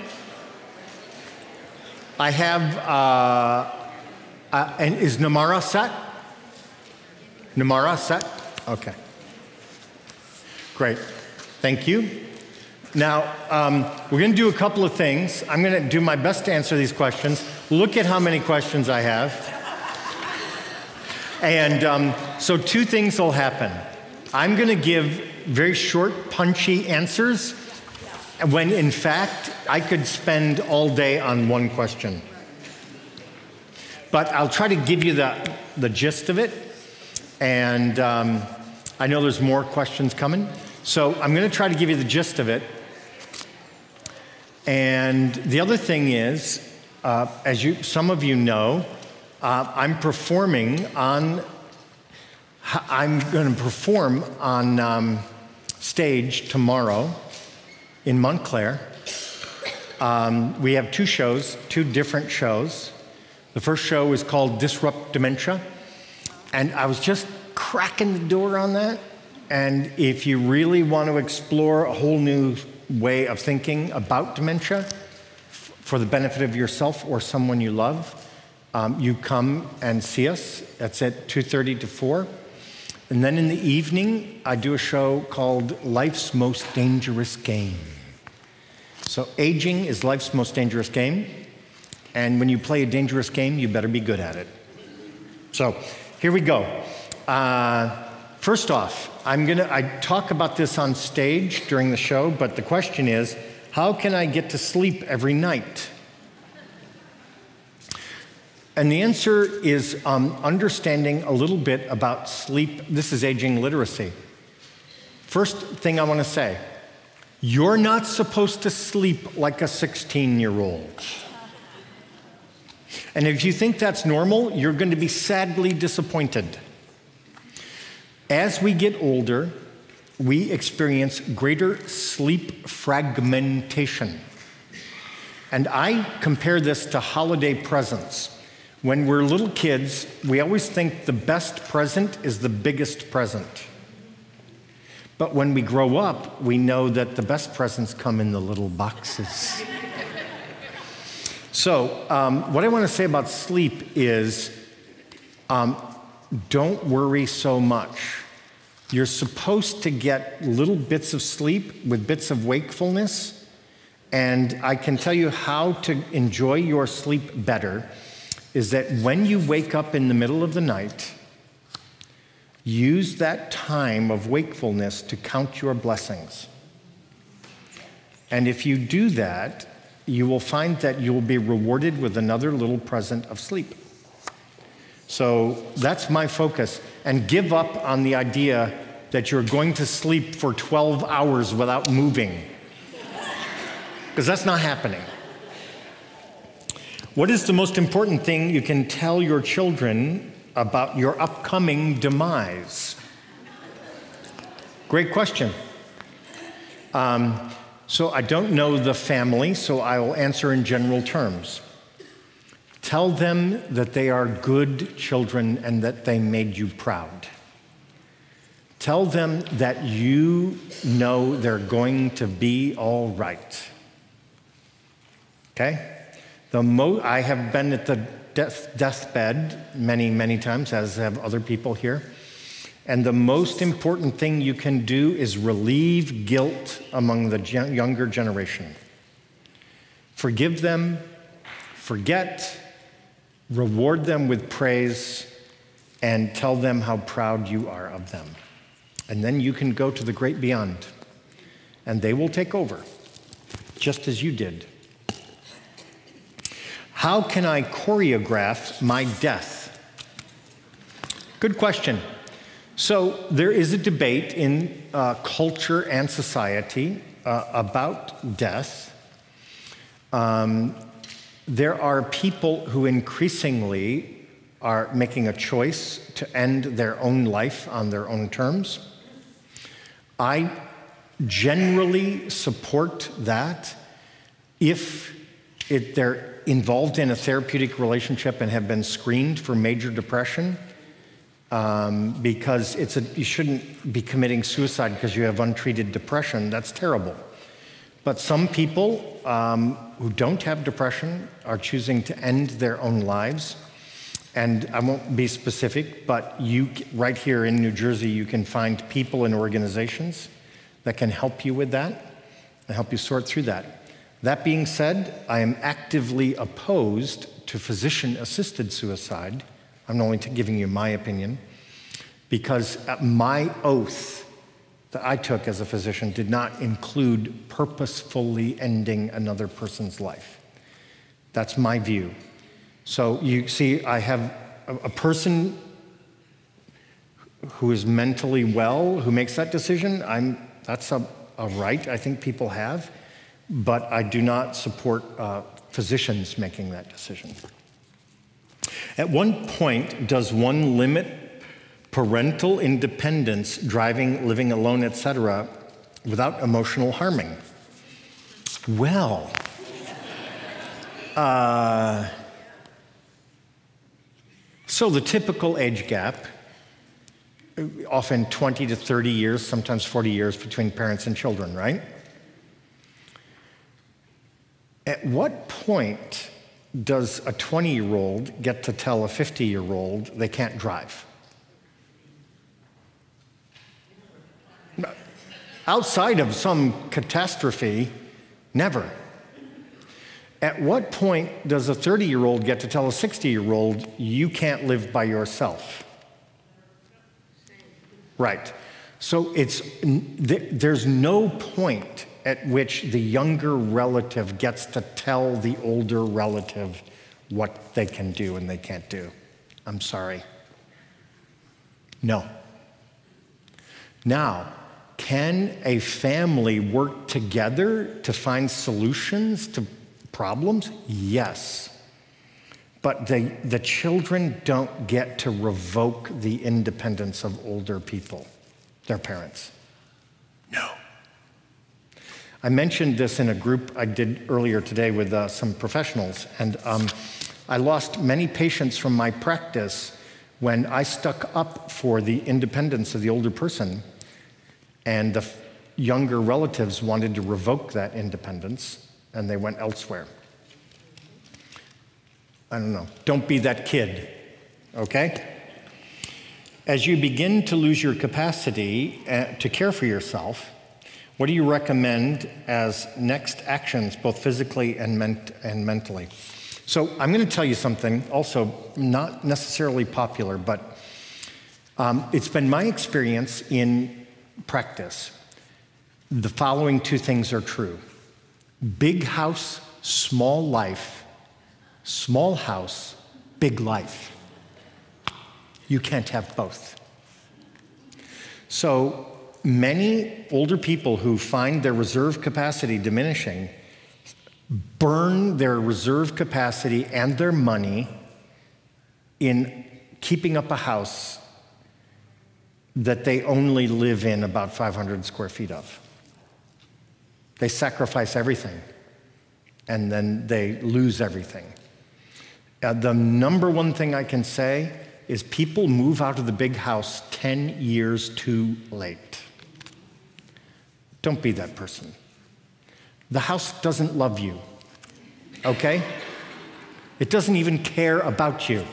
I have, and is Namara set? Namara set? Okay. Great. Thank you. Now, we're going to do a couple of things. I'm going to do my best to answer these questions. Look at how many questions I have. And so two things will happen. I'm going to give very short, punchy answers, when in fact, I could spend all day on one question. But I'll try to give you the gist of it. And I know there's more questions coming. So I'm going to try to give you the gist of it. And the other thing is, as some of you know, I'm going to perform on stage tomorrow in Montclair. We have two shows, two different shows. The first show is called Disrupt Dementia. And I was just cracking the door on that. And if you really want to explore a whole new way of thinking about dementia for the benefit of yourself or someone you love, you come and see us. That's at 2:30 to 4. And then in the evening, I do a show called Life's Most Dangerous Game. So aging is life's most dangerous game. And when you play a dangerous game, you better be good at it. So here we go. First off, I talk about this on stage during the show, but the question is, how can I get to sleep every night? And the answer is understanding a little bit about sleep. This is aging literacy. First thing I want to say, you're not supposed to sleep like a 16-year-old. And if you think that's normal, you're going to be sadly disappointed. As we get older, we experience greater sleep fragmentation. And I compare this to holiday presents. When we're little kids, we always think the best present is the biggest present. But when we grow up, we know that the best presents come in the little boxes. So what I want to say about sleep is don't worry so much. You're supposed to get little bits of sleep with bits of wakefulness. And I can tell you how to enjoy your sleep better is that when you wake up in the middle of the night, use that time of wakefulness to count your blessings. And if you do that, you will find that you will be rewarded with another little present of sleep. So that's my focus. And give up on the idea that you're going to sleep for 12 hours without moving, because that's not happening. What is the most important thing you can tell your children about your upcoming demise? Great question. So I don't know the family, so I will answer in general terms. Tell them that they are good children and that they made you proud. Tell them that you know they're going to be all right. Okay? I have been at the deathbed many, many times, as have other people here. And the most important thing you can do is relieve guilt among the younger generation. Forgive them, forget, reward them with praise, and tell them how proud you are of them. And then you can go to the great beyond, and they will take over, just as you did. How can I choreograph my death? Good question. So there is a debate in culture and society about death. There are people who increasingly are making a choice to end their own life on their own terms. I generally support that if they're involved in a therapeutic relationship and have been screened for major depression, because you shouldn't be committing suicide because you have untreated depression. That's terrible. But some people who don't have depression are choosing to end their own lives. And I won't be specific, but right here in New Jersey, you can find people and organizations that can help you with that and help you sort through that. That being said, I am actively opposed to physician-assisted suicide. I'm only giving you my opinion, because my oath that I took as a physician did not include purposefully ending another person's life. That's my view. So you see, I have a person who is mentally well, who makes that decision. That's a right I think people have, but I do not support physicians making that decision. At one point, does one limit parental independence, driving, living alone, etc., without emotional harming? Well, so the typical age gap, often 20 to 30 years, sometimes 40 years between parents and children, right? At what point does a 20-year-old get to tell a 50-year-old they can't drive? Outside of some catastrophe, never. At what point does a 30-year-old get to tell a 60-year-old you can't live by yourself? Right. So there's no point at which the younger relative gets to tell the older relative what they can do and they can't do. I'm sorry. No. Now, can a family work together to find solutions to problems? Yes. But the children don't get to revoke the independence of older people, their parents. No. I mentioned this in a group I did earlier today with some professionals, and I lost many patients from my practice when I stuck up for the independence of the older person. And the younger relatives wanted to revoke that independence, and they went elsewhere. I don't know. Don't be that kid, okay? As you begin to lose your capacity to care for yourself, what do you recommend as next actions, both physically and mentally? So I'm going to tell you something, also not necessarily popular, but it's been my experience in practice. The following two things are true. Big house, small life. Small house, big life. You can't have both. So many older people who find their reserve capacity diminishing burn their reserve capacity and their money in keeping up a house that they only live in about 500 square feet of. They sacrifice everything, and then they lose everything. The number one thing I can say is people move out of the big house 10 years too late. Don't be that person. The house doesn't love you, okay? It doesn't even care about you.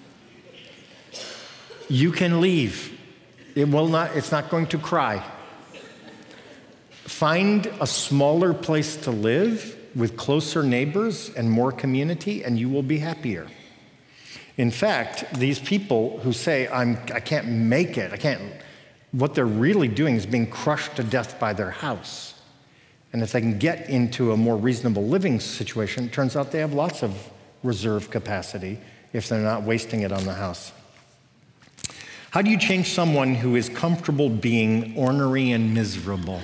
You can leave. It's not going to cry. Find a smaller place to live with closer neighbors and more community, and you will be happier. In fact, these people who say, I can't make it, what they're really doing is being crushed to death by their house. And if they can get into a more reasonable living situation, it turns out they have lots of reserve capacity if they're not wasting it on the house. How do you change someone who is comfortable being ornery and miserable?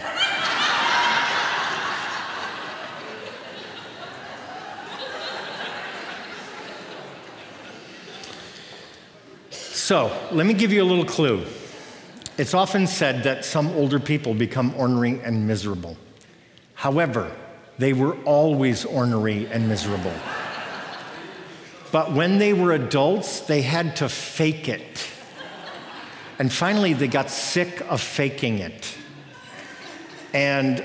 So, let me give you a little clue. It's often said that some older people become ornery and miserable. However, they were always ornery and miserable. But when they were adults, they had to fake it. And finally, they got sick of faking it. And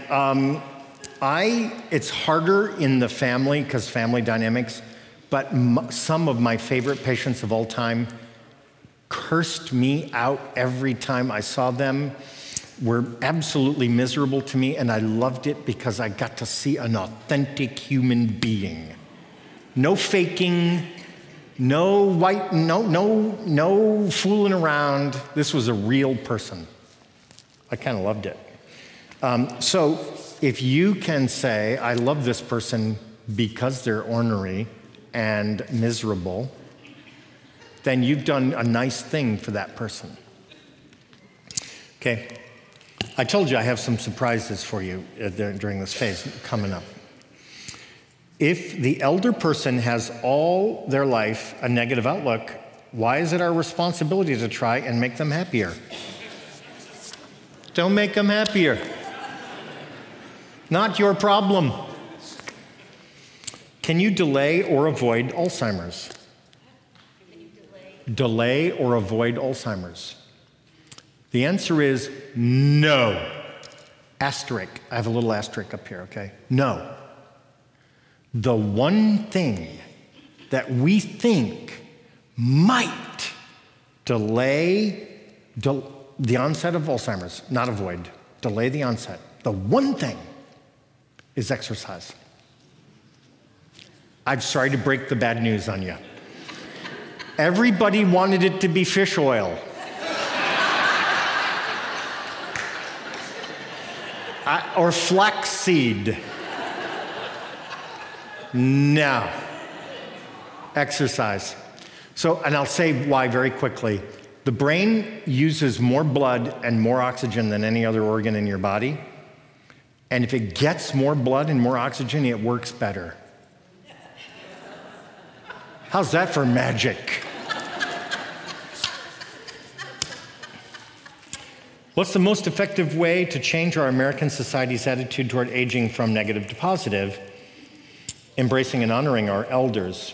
it's harder in the family, because family dynamics, but some of my favorite patients of all time cursed me out every time I saw them, were absolutely miserable to me, and I loved it because I got to see an authentic human being. No faking, no fooling around. This was a real person. I kind of loved it. So if you can say, I love this person because they're ornery and miserable, then you've done a nice thing for that person. Okay, I told you I have some surprises for you during this phase coming up. If the elder person has all their life a negative outlook, why is it our responsibility to try and make them happier? Don't make them happier. Not your problem. Can you delay or avoid Alzheimer's? Delay or avoid Alzheimer's? The answer is no. Asterisk. I have a little asterisk up here, okay? No. The one thing that we think might delay the onset of Alzheimer's, not avoid, delay the onset, the one thing is exercise. I'm sorry to break the bad news on you. Everybody wanted it to be fish oil. Or flaxseed. No. Exercise. So, and I'll say why very quickly. The brain uses more blood and more oxygen than any other organ in your body. And if it gets more blood and more oxygen, it works better. How's that for magic? What's the most effective way to change our American society's attitude toward aging from negative to positive? Embracing and honoring our elders.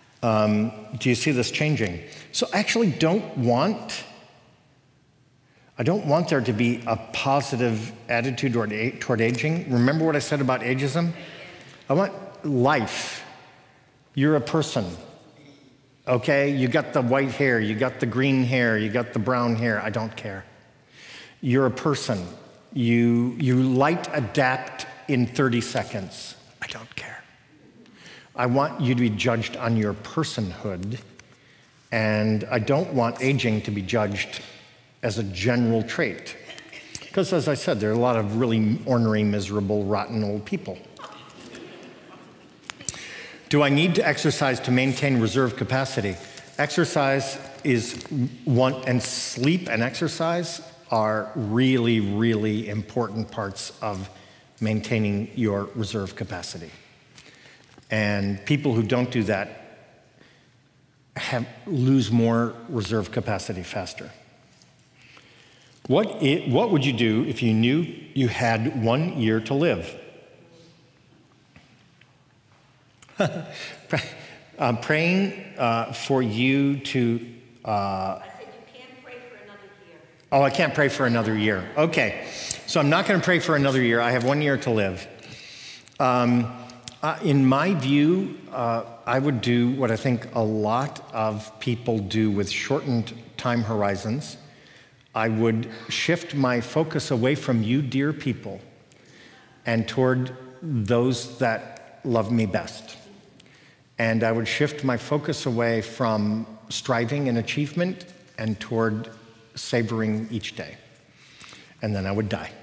Do you see this changing? So I actually don't want I don't want there to be a positive attitude toward aging. Remember what I said about ageism? I want life. You're a person, okay? You got the white hair, you got the green hair, you got the brown hair. I don't care. You're a person. You light adapt in 30 seconds. I don't care. I want you to be judged on your personhood, and I don't want aging to be judged as a general trait. Because as I said, there are a lot of really ornery, miserable, rotten old people. Do I need to exercise to maintain reserve capacity? Exercise is one, and sleep and exercise are really, really important parts of maintaining your reserve capacity. And people who don't do that lose more reserve capacity faster. What would you do if you knew you had 1 year to live? Praying for you to... I said you can't pray for another year. Oh, I can't pray for another year. Okay, so I'm not going to pray for another year. I have 1 year to live. In my view, I would do what I think a lot of people do with shortened time horizons. I would shift my focus away from you, dear people, and toward those that love me best. And I would shift my focus away from striving and achievement and toward savoring each day. And then I would die.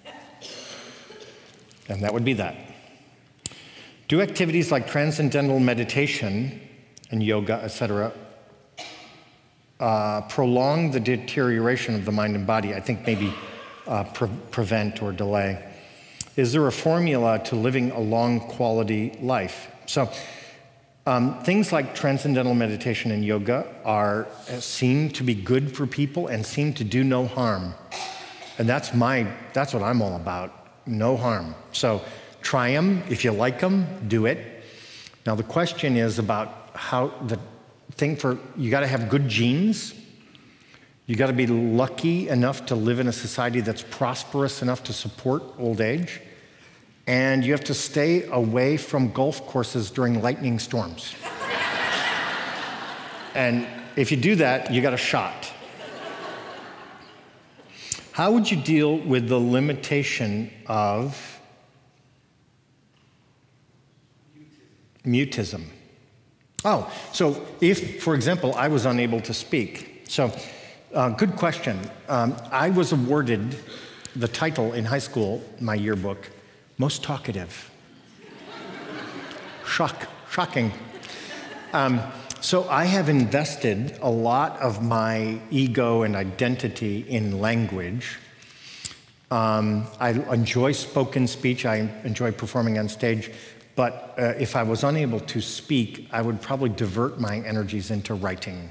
And that would be that. Do activities like transcendental meditation and yoga, etc., prolong the deterioration of the mind and body? I think maybe prevent or delay. Is there a formula to living a long quality life? So things like transcendental meditation and yoga seem to be good for people and seem to do no harm. And that's what I'm all about, no harm. So try them. If you like them, do it. Now the question is about how you got to have good genes. You got to be lucky enough to live in a society that's prosperous enough to support old age. And you have to stay away from golf courses during lightning storms. And if you do that, you got a shot. How would you deal with the limitation of mutism? Oh, so if, for example, I was unable to speak. So, good question. I was awarded the title in high school, my yearbook, most talkative. Shocking. So I have invested a lot of my ego and identity in language. I enjoy spoken speech. I enjoy performing on stage. But if I was unable to speak, I would probably divert my energies into writing.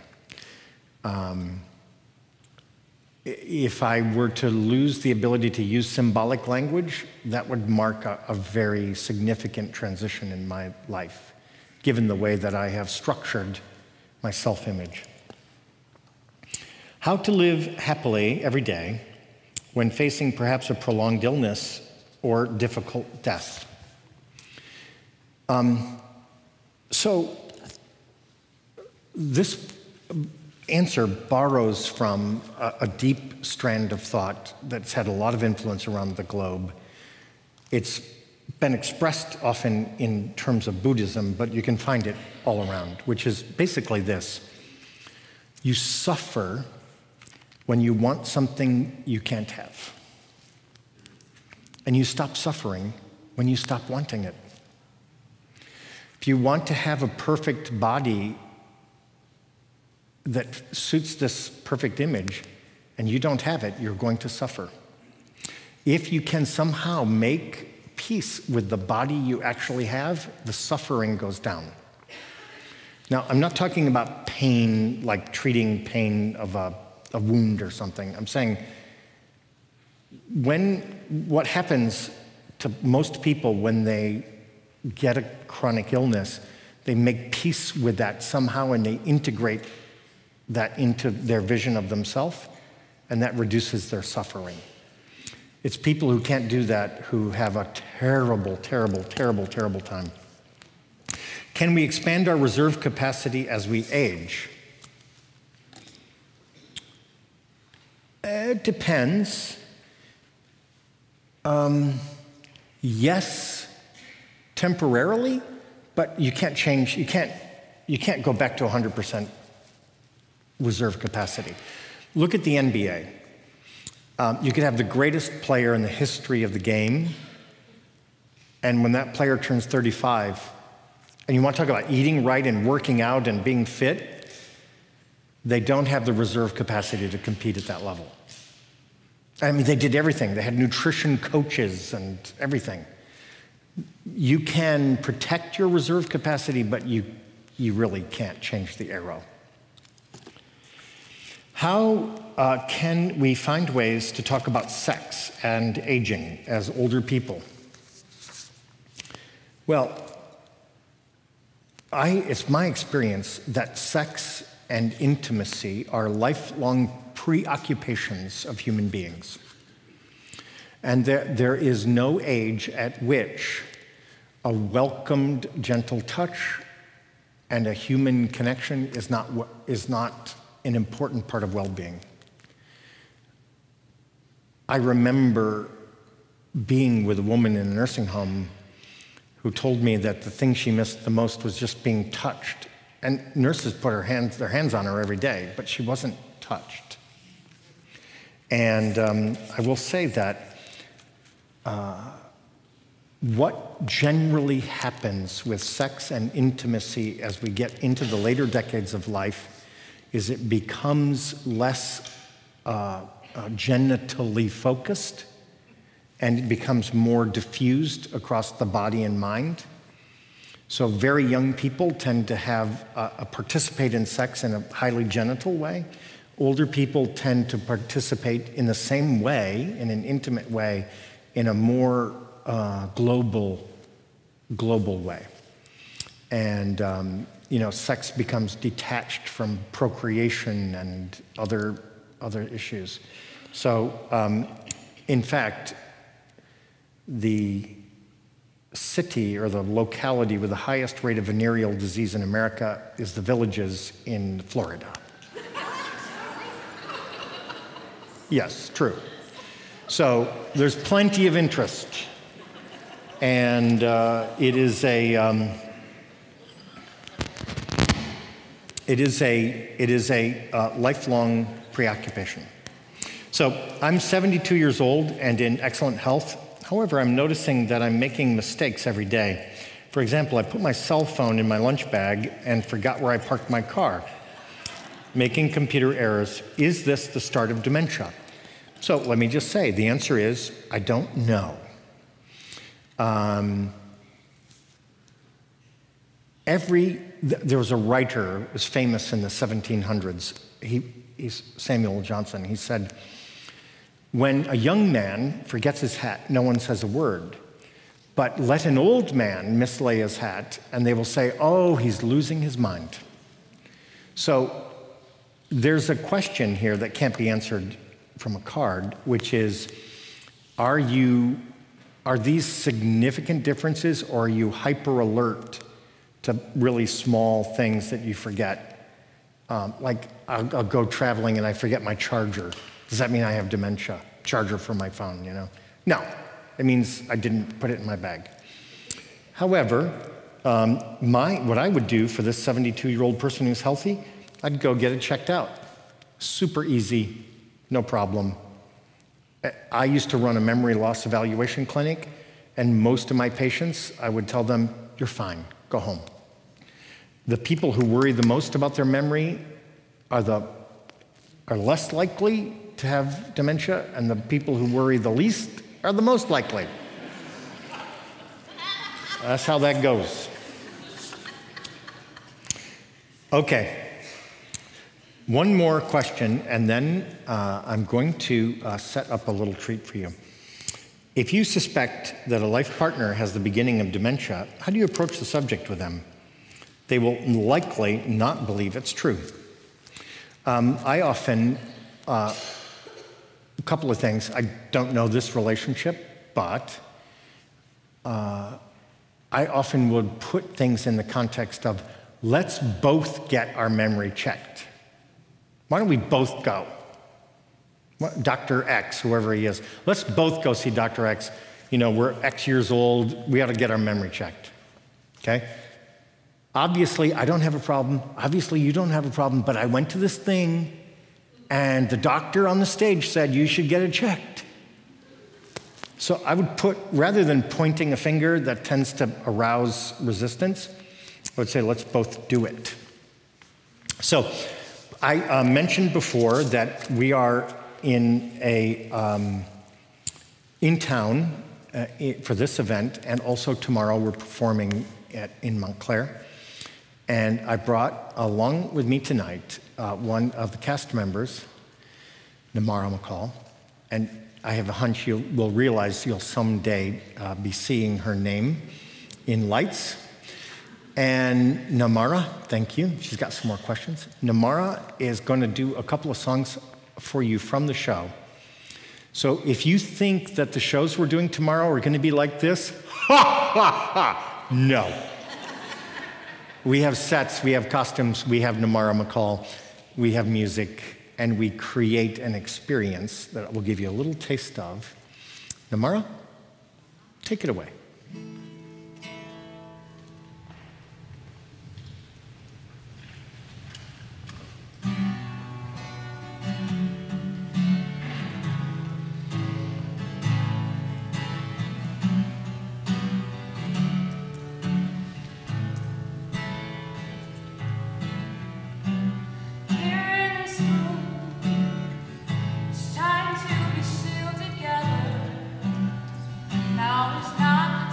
If I were to lose the ability to use symbolic language, that would mark a very significant transition in my life, given the way that I have structured my self-image. How to live happily every day when facing perhaps a prolonged illness or difficult death. So this answer borrows from a deep strand of thought that's had a lot of influence around the globe. It's been expressed often in terms of Buddhism, but you can find it all around, which is basically this. You suffer when you want something you can't have. And you stop suffering when you stop wanting it. If you want to have a perfect body that suits this perfect image and you don't have it, you're going to suffer. If you can somehow make peace with the body you actually have, the suffering goes down. Now, I'm not talking about pain, like treating pain of a wound or something. I'm saying what happens to most people when they get a chronic illness, they make peace with that somehow and they integrate that into their vision of themselves, and that reduces their suffering. It's people who can't do that who have a terrible, terrible, terrible, terrible time. Can we expand our reserve capacity as we age? It depends. Yes, temporarily, but you can't change, you can't go back to 100% reserve capacity. Look at the NBA. You could have the greatest player in the history of the game, and when that player turns 35, and you want to talk about eating right and working out and being fit, they don't have the reserve capacity to compete at that level. I mean, they did everything. They had nutrition coaches and everything. You can protect your reserve capacity, but you really can't change the arrow. How can we find ways to talk about sex and aging as older people? Well, it's my experience that sex and intimacy are lifelong preoccupations of human beings. And there is no age at which a welcomed, gentle touch and a human connection is not an important part of well-being. I remember being with a woman in a nursing home who told me that the thing she missed the most was just being touched. And nurses put their hands on her every day, but she wasn't touched. And I will say that what generally happens with sex and intimacy as we get into the later decades of life is it becomes less genitally focused, and it becomes more diffused across the body and mind. So very young people tend to participate in sex in a highly genital way. Older people tend to participate in the same way, in an intimate way, in a more global way. And sex becomes detached from procreation and other issues. So, in fact, the city or the locality with the highest rate of venereal disease in America is the Villages in Florida. Yes, true. So there's plenty of interest, and it is a lifelong preoccupation. So I'm 72 years old and in excellent health. However, I'm noticing that I'm making mistakes every day. For example, I put my cell phone in my lunch bag and forgot where I parked my car. Making computer errors. Is this the start of dementia? So let me just say, the answer is, I don't know. There was a writer who was famous in the 1700s. He's Samuel Johnson. He said, when a young man forgets his hat, no one says a word. But let an old man mislay his hat, and they will say, oh, he's losing his mind. So there's a question here that can't be answered from a card, which is, are these significant differences, or are you hyper alert to really small things that you forget? Like I'll go traveling and I forget my charger. Does that mean I have dementia? Charger for my phone, No, it means I didn't put it in my bag. However, what I would do for this 72-year-old person who's healthy, I'd go get it checked out. Super easy, no problem. I used to run a memory loss evaluation clinic, and most of my patients, I would tell them, you're fine, go home. The people who worry the most about their memory are less likely to have dementia, and the people who worry the least are the most likely. That's how that goes. Okay. One more question, and then I'm going to set up a little treat for you. If you suspect that a life partner has the beginning of dementia, how do you approach the subject with them? They will likely not believe it's true. I often a couple of things. I don't know this relationship, but I often would put things in the context of, let's both get our memory checked. Why don't we both go? Dr. X, whoever he is, let's both go see Dr. X. You know, we're X years old, we ought to get our memory checked, okay? Obviously, I don't have a problem. Obviously, you don't have a problem, but I went to this thing, and the doctor on the stage said you should get it checked. So I would put, rather than pointing a finger that tends to arouse resistance, I would say let's both do it. So I mentioned before that we are in town for this event, and also tomorrow we're performing in Montclair. And I brought along with me tonight one of the cast members, Namara McCall, and I have a hunch you will realize you'll someday be seeing her name in lights. And Namara, thank you. She's got some more questions. Namara is going to do a couple of songs for you from the show. So if you think that the shows we're doing tomorrow are going to be like this, ha, ha, ha, no. We have sets, we have costumes, we have Namara McCall, we have music, and we create an experience that we'll give you a little taste of. Namara, take it away. Now is not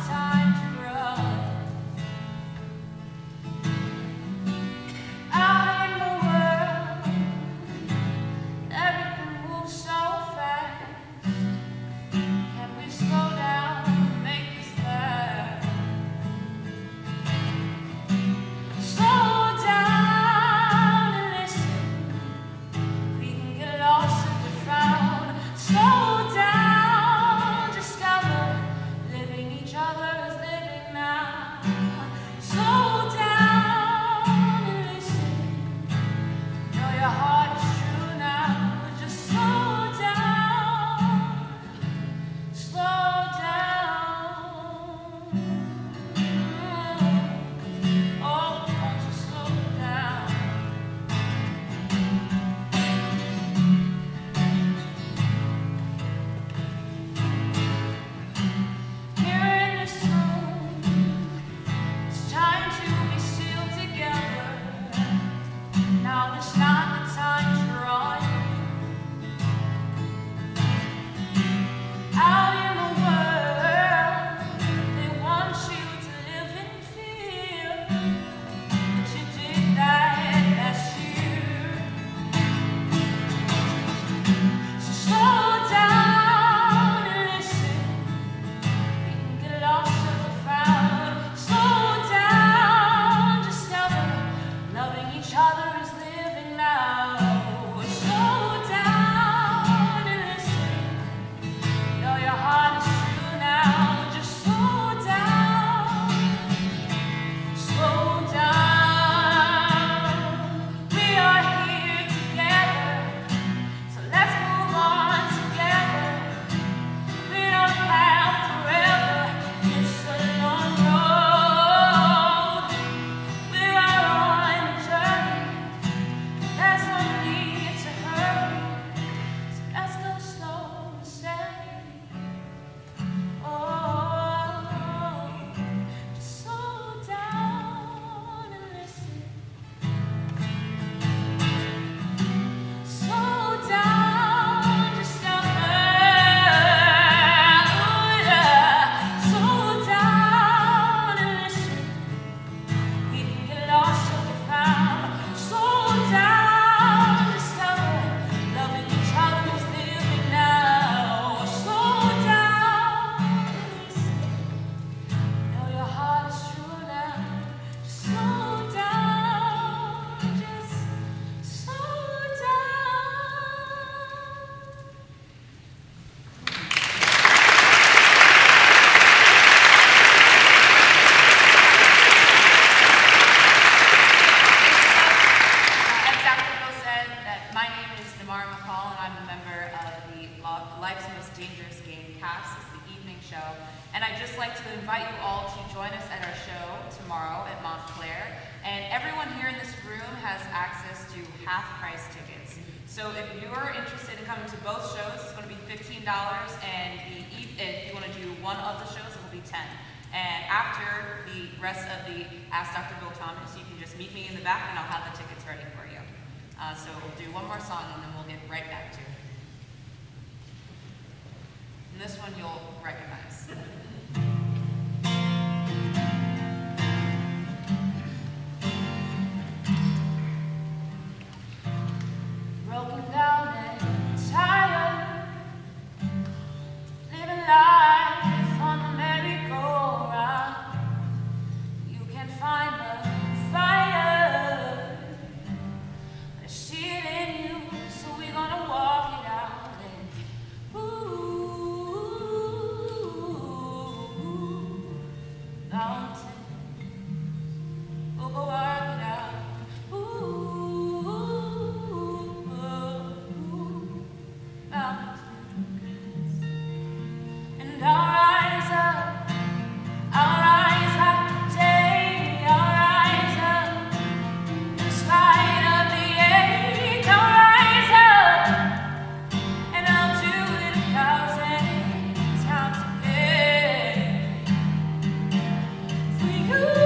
half-price tickets. So if you are interested in coming to both shows, it's going to be $15, and if you want to do one of the shows, it will be $10. And after the rest of the Ask Dr. Bill Thomas, you can just meet me in the back, and I'll have the tickets ready for you. So we'll do one more song, and then we'll get right back to it. And this one you'll recognize. Broken down and tired, living life on the merry-go-round. You can find the fire, I see it in you, so we're gonna walk it out. And mountain, we'll go work it out. Mountains, and I'll rise up, I'll rise up today, I'll rise up, in spite of the ache, I'll rise up, and I'll do it 1,000 times again, for you.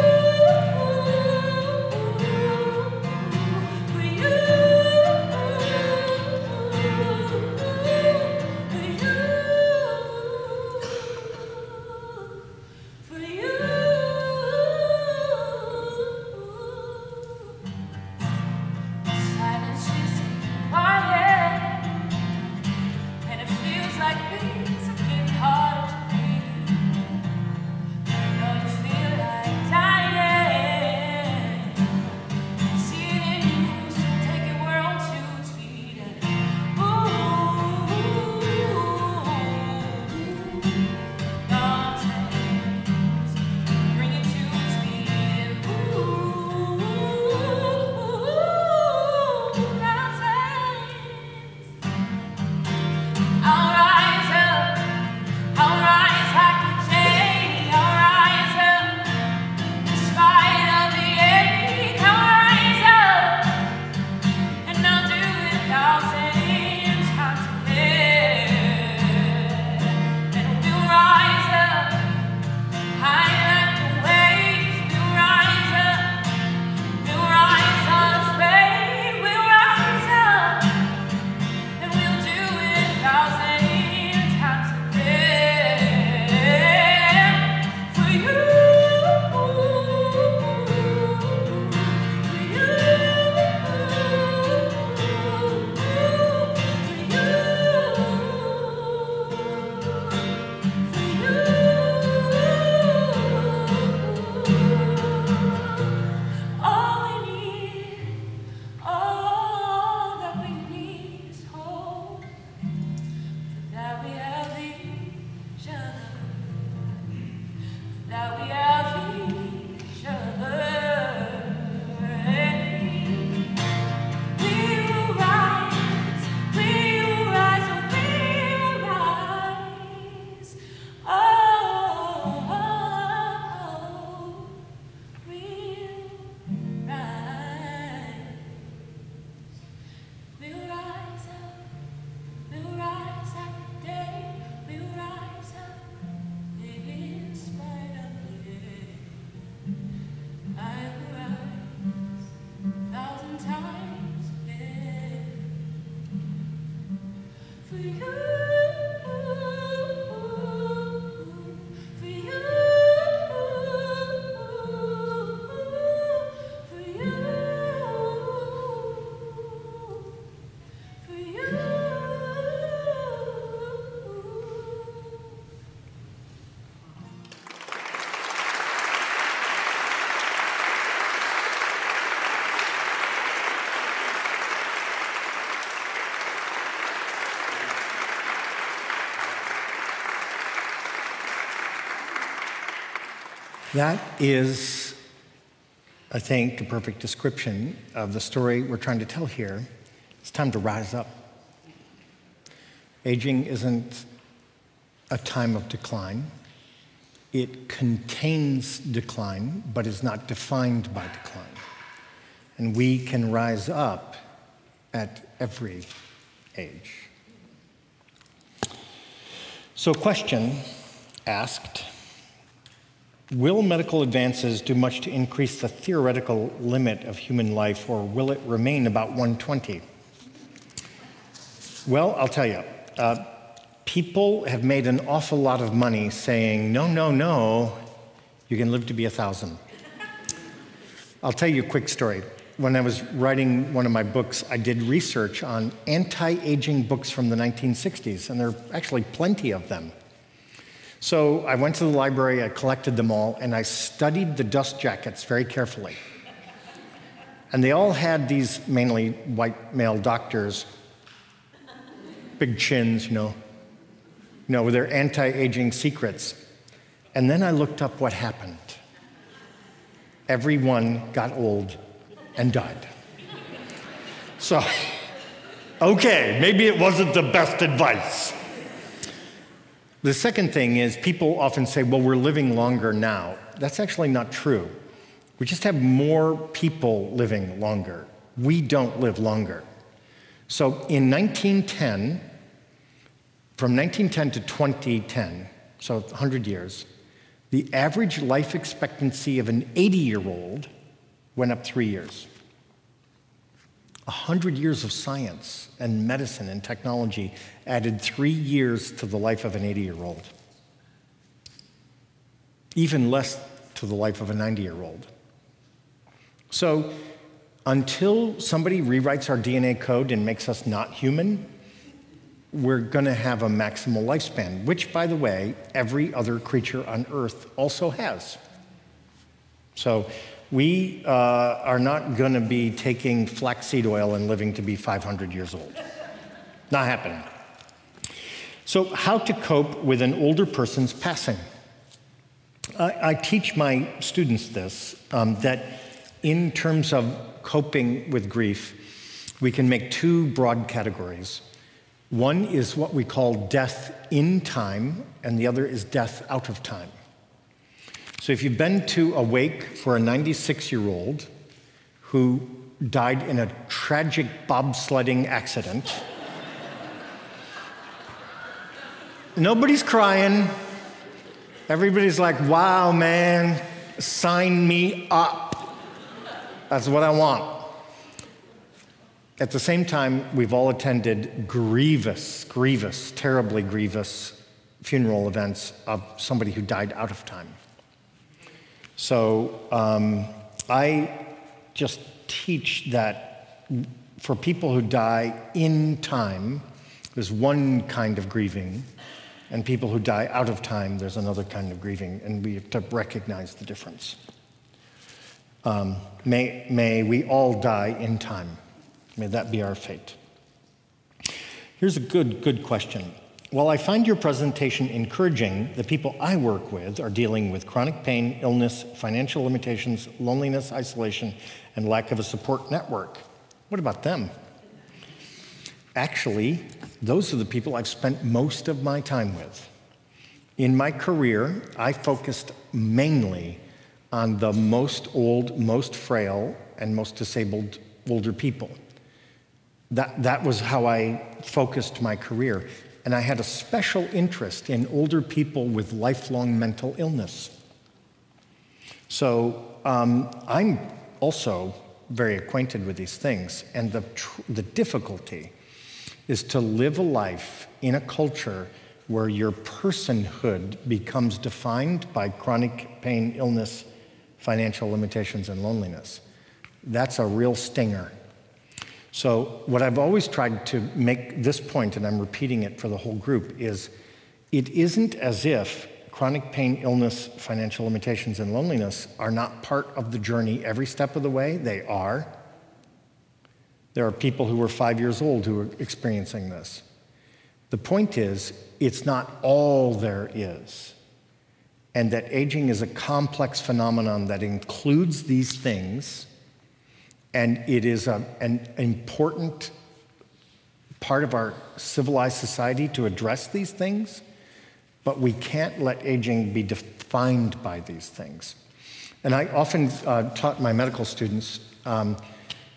That is, I think, a perfect description of the story we're trying to tell here. It's time to rise up. Aging isn't a time of decline. It contains decline, but is not defined by decline. And we can rise up at every age. So question asked, will medical advances do much to increase the theoretical limit of human life, or will it remain about 120? Well, I'll tell you, people have made an awful lot of money saying, no, no, no, you can live to be 1,000. I'll tell you a quick story. When I was writing one of my books, I did research on anti-aging books from the 1960s, and there are actually plenty of them. So I went to the library, I collected them all, and I studied the dust jackets very carefully. And they all had these mainly white male doctors, big chins, with their anti-aging secrets. And then I looked up what happened. Everyone got old and died. So, okay, maybe it wasn't the best advice. The second thing is people often say, well, we're living longer now. That's actually not true. We just have more people living longer. We don't live longer. So in 1910, from 1910 to 2010, so 100 years, the average life expectancy of an 80-year-old went up 3 years. 100 years of science and medicine and technology added 3 years to the life of an 80-year-old. Even less to the life of a 90-year-old. So until somebody rewrites our DNA code and makes us not human, we're going to have a maximal lifespan, which, by the way, every other creature on Earth also has. So we are not going to be taking flaxseed oil and living to be 500 years old. Not happening. So how to cope with an older person's passing? I teach my students this, that in terms of coping with grief, we can make two broad categories. One is what we call death in time, and the other is death out of time. So if you've been to a wake for a 96-year-old who died in a tragic bobsledding accident, nobody's crying. Everybody's like, wow, man, sign me up. That's what I want. At the same time, we've all attended grievous, terribly grievous funeral events of somebody who died out of time. So I just teach that for people who die in time, there's one kind of grieving, and people who die out of time, there's another kind of grieving, and we have to recognize the difference. May we all die in time. May that be our fate. Here's a good question. While I find your presentation encouraging, the people I work with are dealing with chronic pain, illness, financial limitations, loneliness, isolation, and lack of a support network. What about them? Actually, those are the people I've spent most of my time with. In my career, I focused mainly on the most old, most frail, and most disabled older people. That was how I focused my career. And I had a special interest in older people with lifelong mental illness. So I'm also very acquainted with these things. And the difficulty is to live a life in a culture where your personhood becomes defined by chronic pain, illness, financial limitations, and loneliness. That's a real stinger. So what I've always tried to make this point, and I'm repeating it for the whole group, is it isn't as if chronic pain, illness, financial limitations, and loneliness are not part of the journey every step of the way. They are. There are people who were 5 years old who are experiencing this. The point is, it's not all there is, and that aging is a complex phenomenon that includes these things. And it is an important part of our civilized society to address these things, but we can't let aging be defined by these things. And I often taught my medical students,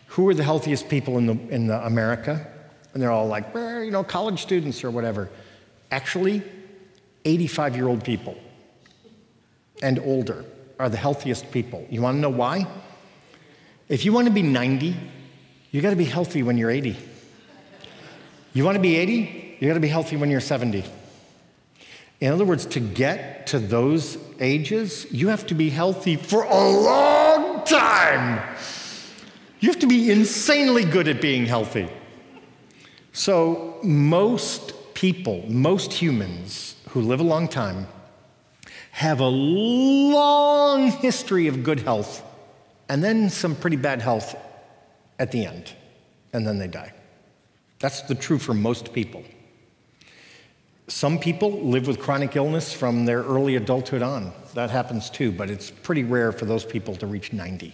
Who are the healthiest people in the America? And they're all like, well, you know, college students or whatever. Actually, 85-year-old people and older are the healthiest people. You want to know why? If you want to be 90, you got to be healthy when you're 80. You want to be 80, you got to be healthy when you're 70. In other words, to get to those ages, you have to be healthy for a long time. You have to be insanely good at being healthy. So most people, most humans who live a long time have a long history of good health and then some pretty bad health at the end, and then they die. That's the truth for most people. Some people live with chronic illness from their early adulthood on. That happens too, but it's pretty rare for those people to reach 90.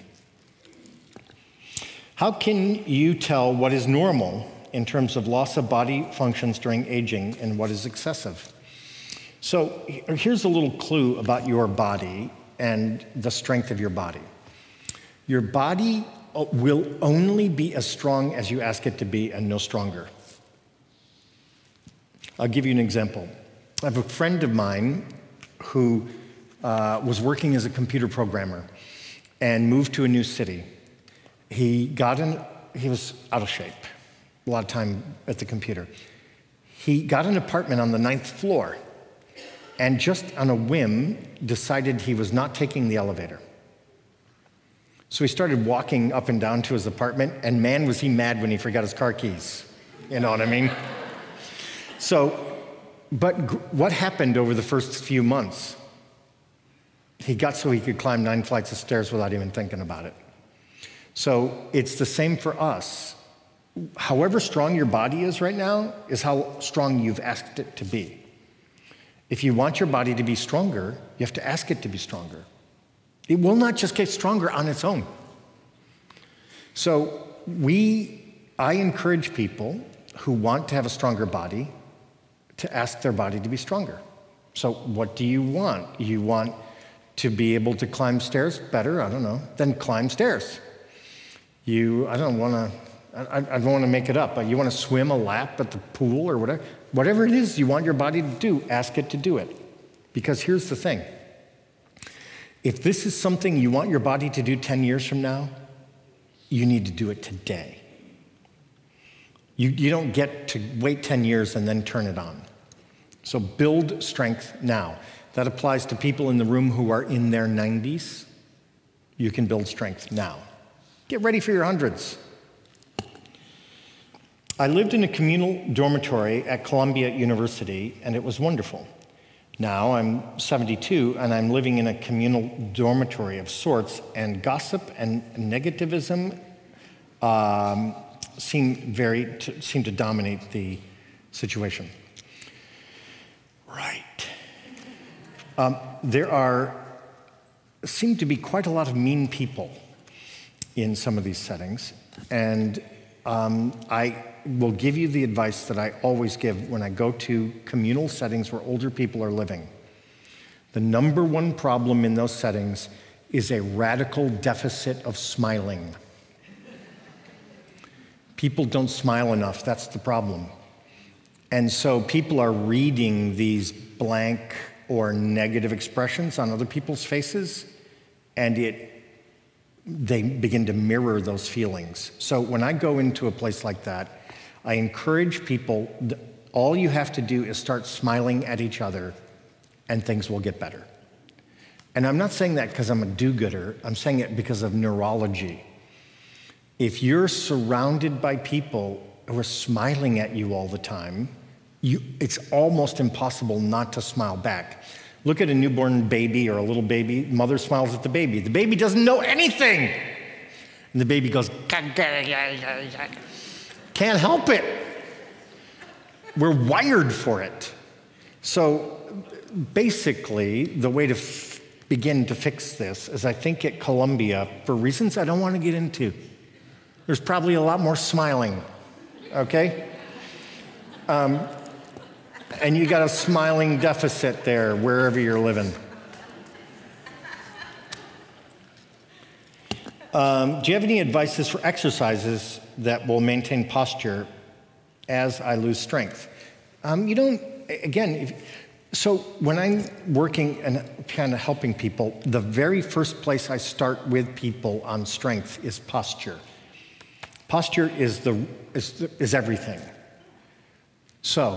How can you tell what is normal in terms of loss of body functions during aging and what is excessive? So here's a little clue about your body and the strength of your body. Your body will only be as strong as you ask it to be and no stronger. I'll give you an example. I have a friend of mine who was working as a computer programmer and moved to a new city. He was out of shape, a lot of time at the computer. He got an apartment on the 9th floor and just on a whim decided he was not taking the elevator. So he started walking up and down to his apartment, and man, was he mad when he forgot his car keys. You know what I mean? But what happened over the first few months? He got so he could climb 9 flights of stairs without even thinking about it. So it's the same for us. However strong your body is right now is how strong you've asked it to be. If you want your body to be stronger, you have to ask it to be stronger. It will not just get stronger on its own. So I encourage people who want to have a stronger body to ask their body to be stronger. So what do you want? You want to be able to climb stairs better? I don't know. Then climb stairs. I don't want to make it up, but you want to swim a lap at the pool or whatever. Whatever it is you want your body to do, ask it to do it. Because here's the thing. If this is something you want your body to do 10 years from now, you need to do it today. You don't get to wait 10 years and then turn it on. So build strength now. That applies to people in the room who are in their 90s. You can build strength now. Get ready for your hundreds. I lived in a communal dormitory at Columbia University, and it was wonderful. Now I'm 72, and I'm living in a communal dormitory of sorts, and gossip and negativism seem to dominate the situation. Right. There seem to be quite a lot of mean people in some of these settings, and I will give you the advice that I always give when I go to communal settings where older people are living. The number one problem in those settings is a radical deficit of smiling. People don't smile enough, that's the problem. And so people are reading these blank or negative expressions on other people's faces, and they begin to mirror those feelings. So when I go into a place like that, I encourage people, all you have to do is start smiling at each other and things will get better. And I'm not saying that because I'm a do-gooder, I'm saying it because of neurology. If you're surrounded by people who are smiling at you all the time, it's almost impossible not to smile back. Look at a newborn baby or a little baby. Mother smiles at the baby. The baby doesn't know anything. And the baby goes, can't help it. We're wired for it. So basically, the way to begin to fix this is I think at Columbia, for reasons I don't want to get into, there's probably a lot more smiling, okay? And you got a smiling deficit there wherever you're living. Do you have any advices for exercises that will maintain posture as I lose strength? You don't, again, so when I'm working and kind of helping people, the very first place I start with people on strength is posture. Posture is everything. So,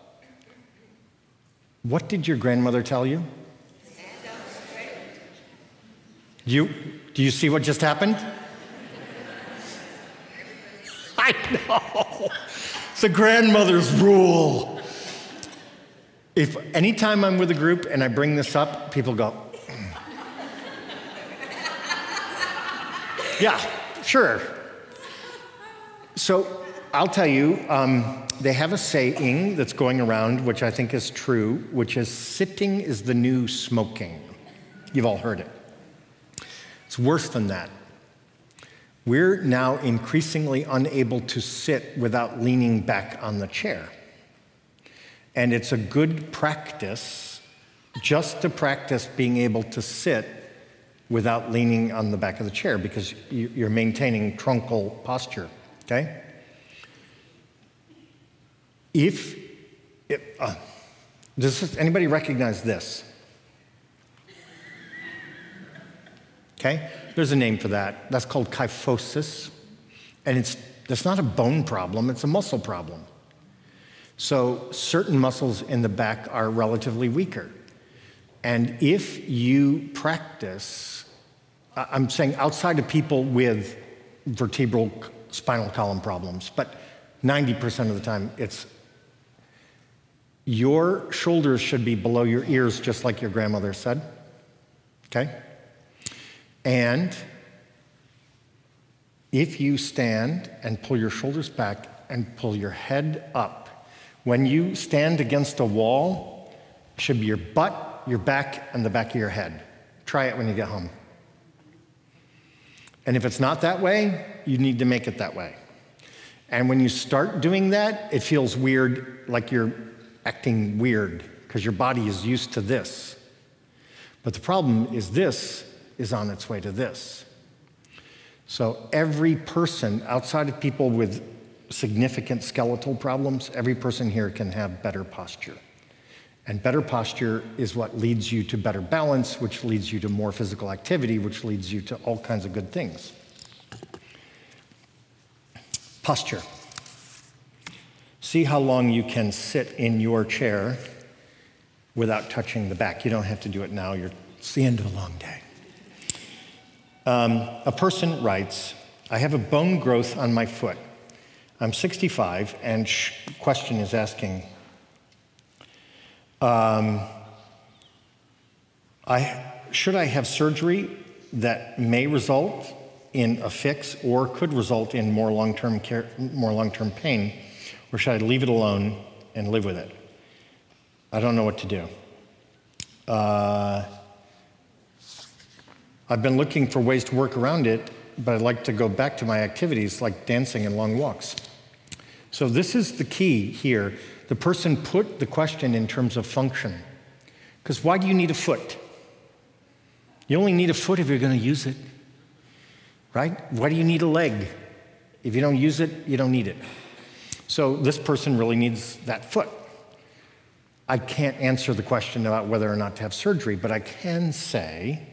what did your grandmother tell you? Stand up straight. Do you see what just happened? I know. It's the grandmother's rule. If anytime I'm with a group and I bring this up, people go, yeah, sure. So I'll tell you, they have a saying that's going around, which I think is true, which is sitting is the new smoking. You've all heard it. It's worse than that. We're now increasingly unable to sit without leaning back on the chair. And it's a good practice just to practice being able to sit without leaning on the back of the chair because you're maintaining truncal posture, okay? Does anybody recognize this? Okay, there's a name for that. That's called kyphosis. And that's not a bone problem, it's a muscle problem. So certain muscles in the back are relatively weaker. And if you practice, I'm saying outside of people with vertebral spinal column problems, but 90% of the time it's your shoulders should be below your ears, just like your grandmother said, okay? And if you stand and pull your shoulders back and pull your head up, when you stand against a wall, it should be your butt, your back, and the back of your head. Try it when you get home. And if it's not that way, you need to make it that way. And when you start doing that, it feels weird, like you're acting weird, because your body is used to this. But the problem is this is on its way to this. So every person, outside of people with significant skeletal problems, every person here can have better posture. And better posture is what leads you to better balance, which leads you to more physical activity, which leads you to all kinds of good things. Posture. See how long you can sit in your chair without touching the back. You don't have to do it now. It's the end of a long day. A person writes, I have a bone growth on my foot. I'm 65, and question is asking, should I have surgery that may result in a fix or could result in more long-term care, more long-term pain, or should I leave it alone and live with it? I don't know what to do. I've been looking for ways to work around it, but I'd like to go back to my activities like dancing and long walks. So this is the key here. The person put the question in terms of function. Because why do you need a foot? You only need a foot if you're going to use it, right? Why do you need a leg? If you don't use it, you don't need it. So this person really needs that foot. I can't answer the question about whether or not to have surgery, but I can say,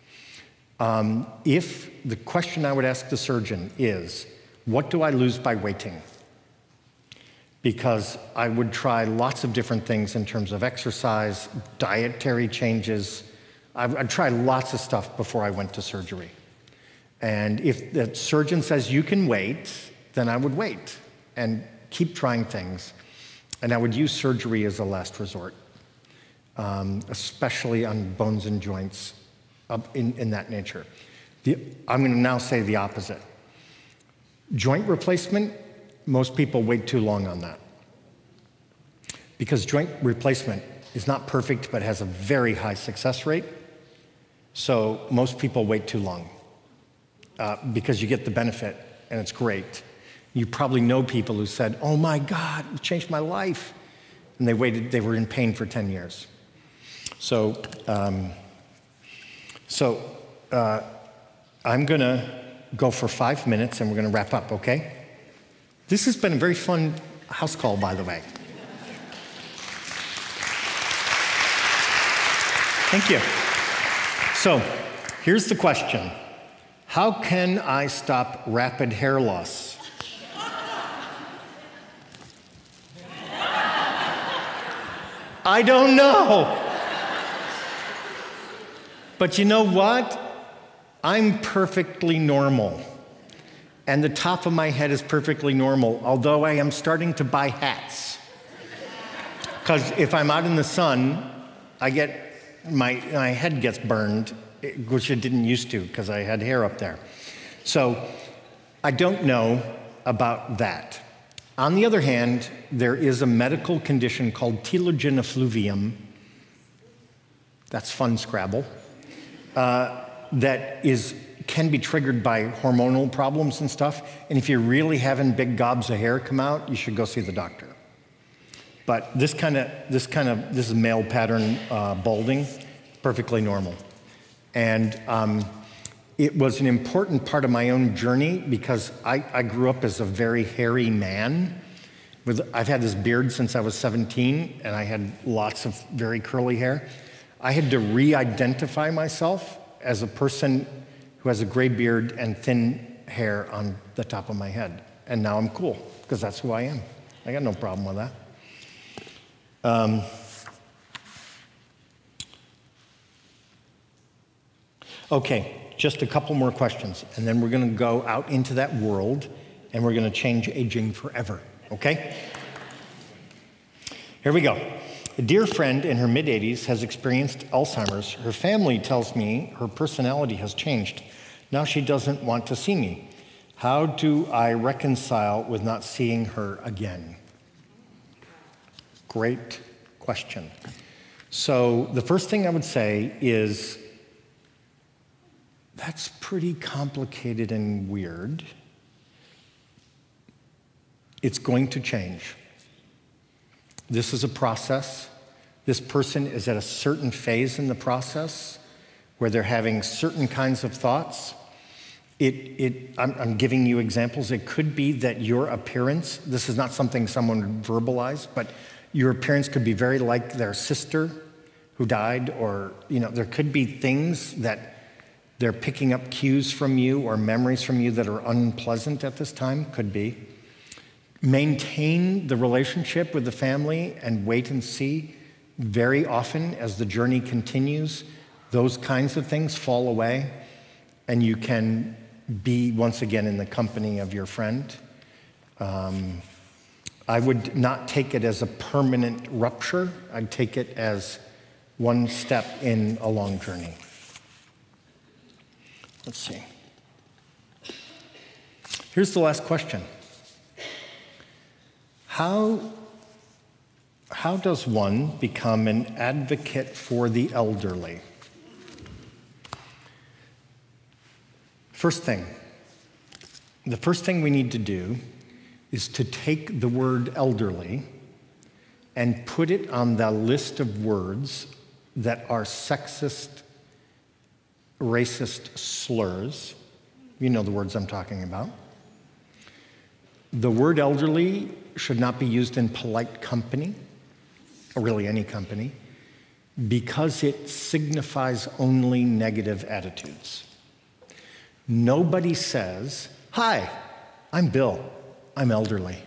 if the question I would ask the surgeon is, what do I lose by waiting? Because I would try lots of different things in terms of exercise, dietary changes. I'd try lots of stuff before I went to surgery. And if the surgeon says you can wait, then I would wait and keep trying things. And I would use surgery as a last resort, especially on bones and joints in that nature. I'm going to now say the opposite. Joint replacement, most people wait too long on that. Because joint replacement is not perfect, but has a very high success rate. So most people wait too long because you get the benefit and it's great. You probably know people who said, oh my God, it changed my life. And they were in pain for 10 years. So I'm gonna go for 5 minutes and we're going to wrap up, okay? This has been a very fun house call, by the way. Thank you. So, here's the question. How can I stop rapid hair loss? I don't know. But you know what? I'm perfectly normal. And the top of my head is perfectly normal, although I am starting to buy hats. Because if I'm out in the sun, my head gets burned, which it didn't used to because I had hair up there. So I don't know about that. On the other hand, there is a medical condition called telogen effluvium. That's fun Scrabble. That can be triggered by hormonal problems and stuff. And if you're really having big gobs of hair come out, you should go see the doctor. But this is male pattern balding, perfectly normal. And it was an important part of my own journey because I grew up as a very hairy man. I've had this beard since I was 17, and I had lots of very curly hair. I had to re-identify myself as a person who has a gray beard and thin hair on the top of my head. And now I'm cool, because that's who I am. I got no problem with that. Okay, just a couple more questions, and then we're going to go out into that world, and we're going to change aging forever, okay? Here we go. A dear friend in her mid-80s has experienced Alzheimer's. Her family tells me her personality has changed. Now she doesn't want to see me. How do I reconcile with not seeing her again? Great question. So the first thing I would say is that's pretty complicated and weird. It's going to change. This is a process. This person is at a certain phase in the process where they're having certain kinds of thoughts. I'm giving you examples. It could be that your appearance, this is not something someone would verbalize, but your appearance could be very like their sister who died, or there could be things that they're picking up cues from you or memories from you that are unpleasant at this time, could be. Maintain the relationship with the family and wait and see. Very often, as the journey continues, those kinds of things fall away, and you can be once again in the company of your friend. I would not take it as a permanent rupture. I'd take it as one step in a long journey. Let's see. Here's the last question. How does one become an advocate for the elderly? The first thing we need to do is to take the word elderly and put it on the list of words that are sexist, racist slurs. You know the words I'm talking about. The word elderly should not be used in polite company, or really any company, because it signifies only negative attitudes. Nobody says, "Hi, I'm Bill, I'm elderly."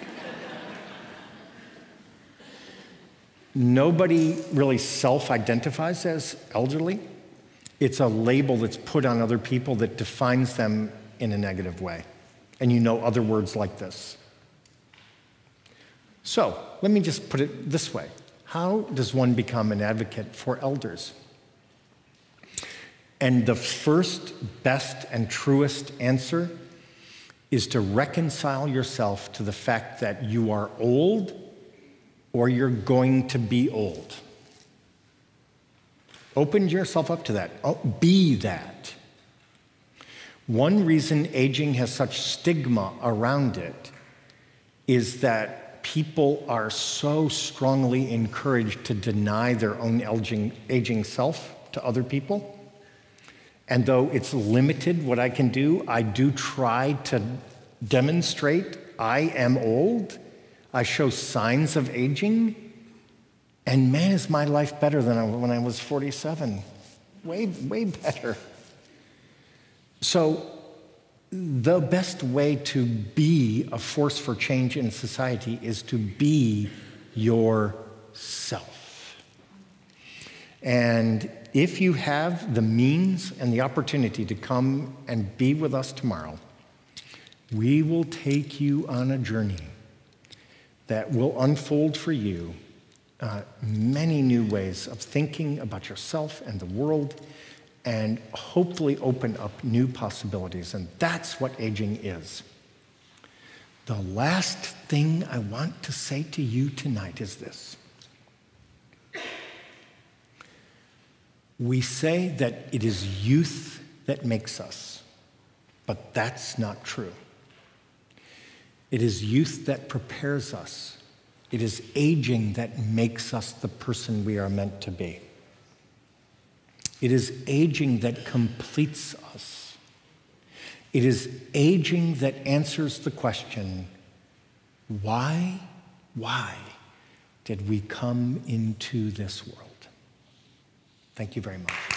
Nobody really self-identifies as elderly. It's a label that's put on other people that defines them in a negative way. And you know other words like this. So, let me just put it this way. How does one become an advocate for elders? And the first, best, and truest answer is to reconcile yourself to the fact that you are old or you're going to be old. Open yourself up to that. Oh, be that. One reason aging has such stigma around it is that people are so strongly encouraged to deny their own aging self to other people. And though it's limited what I can do, I do try to demonstrate I am old. I show signs of aging. And man, is my life better than when I was 47. Way, way better. So the best way to be a force for change in society is to be yourself. And if you have the means and the opportunity to come and be with us tomorrow, we will take you on a journey that will unfold for you many new ways of thinking about yourself and the world, and hopefully open up new possibilities. And that's what aging is. The last thing I want to say to you tonight is this. We say that it is youth that makes us, but that's not true. It is youth that prepares us. It is aging that makes us the person we are meant to be. It is aging that completes us. It is aging that answers the question, why did we come into this world? Thank you very much.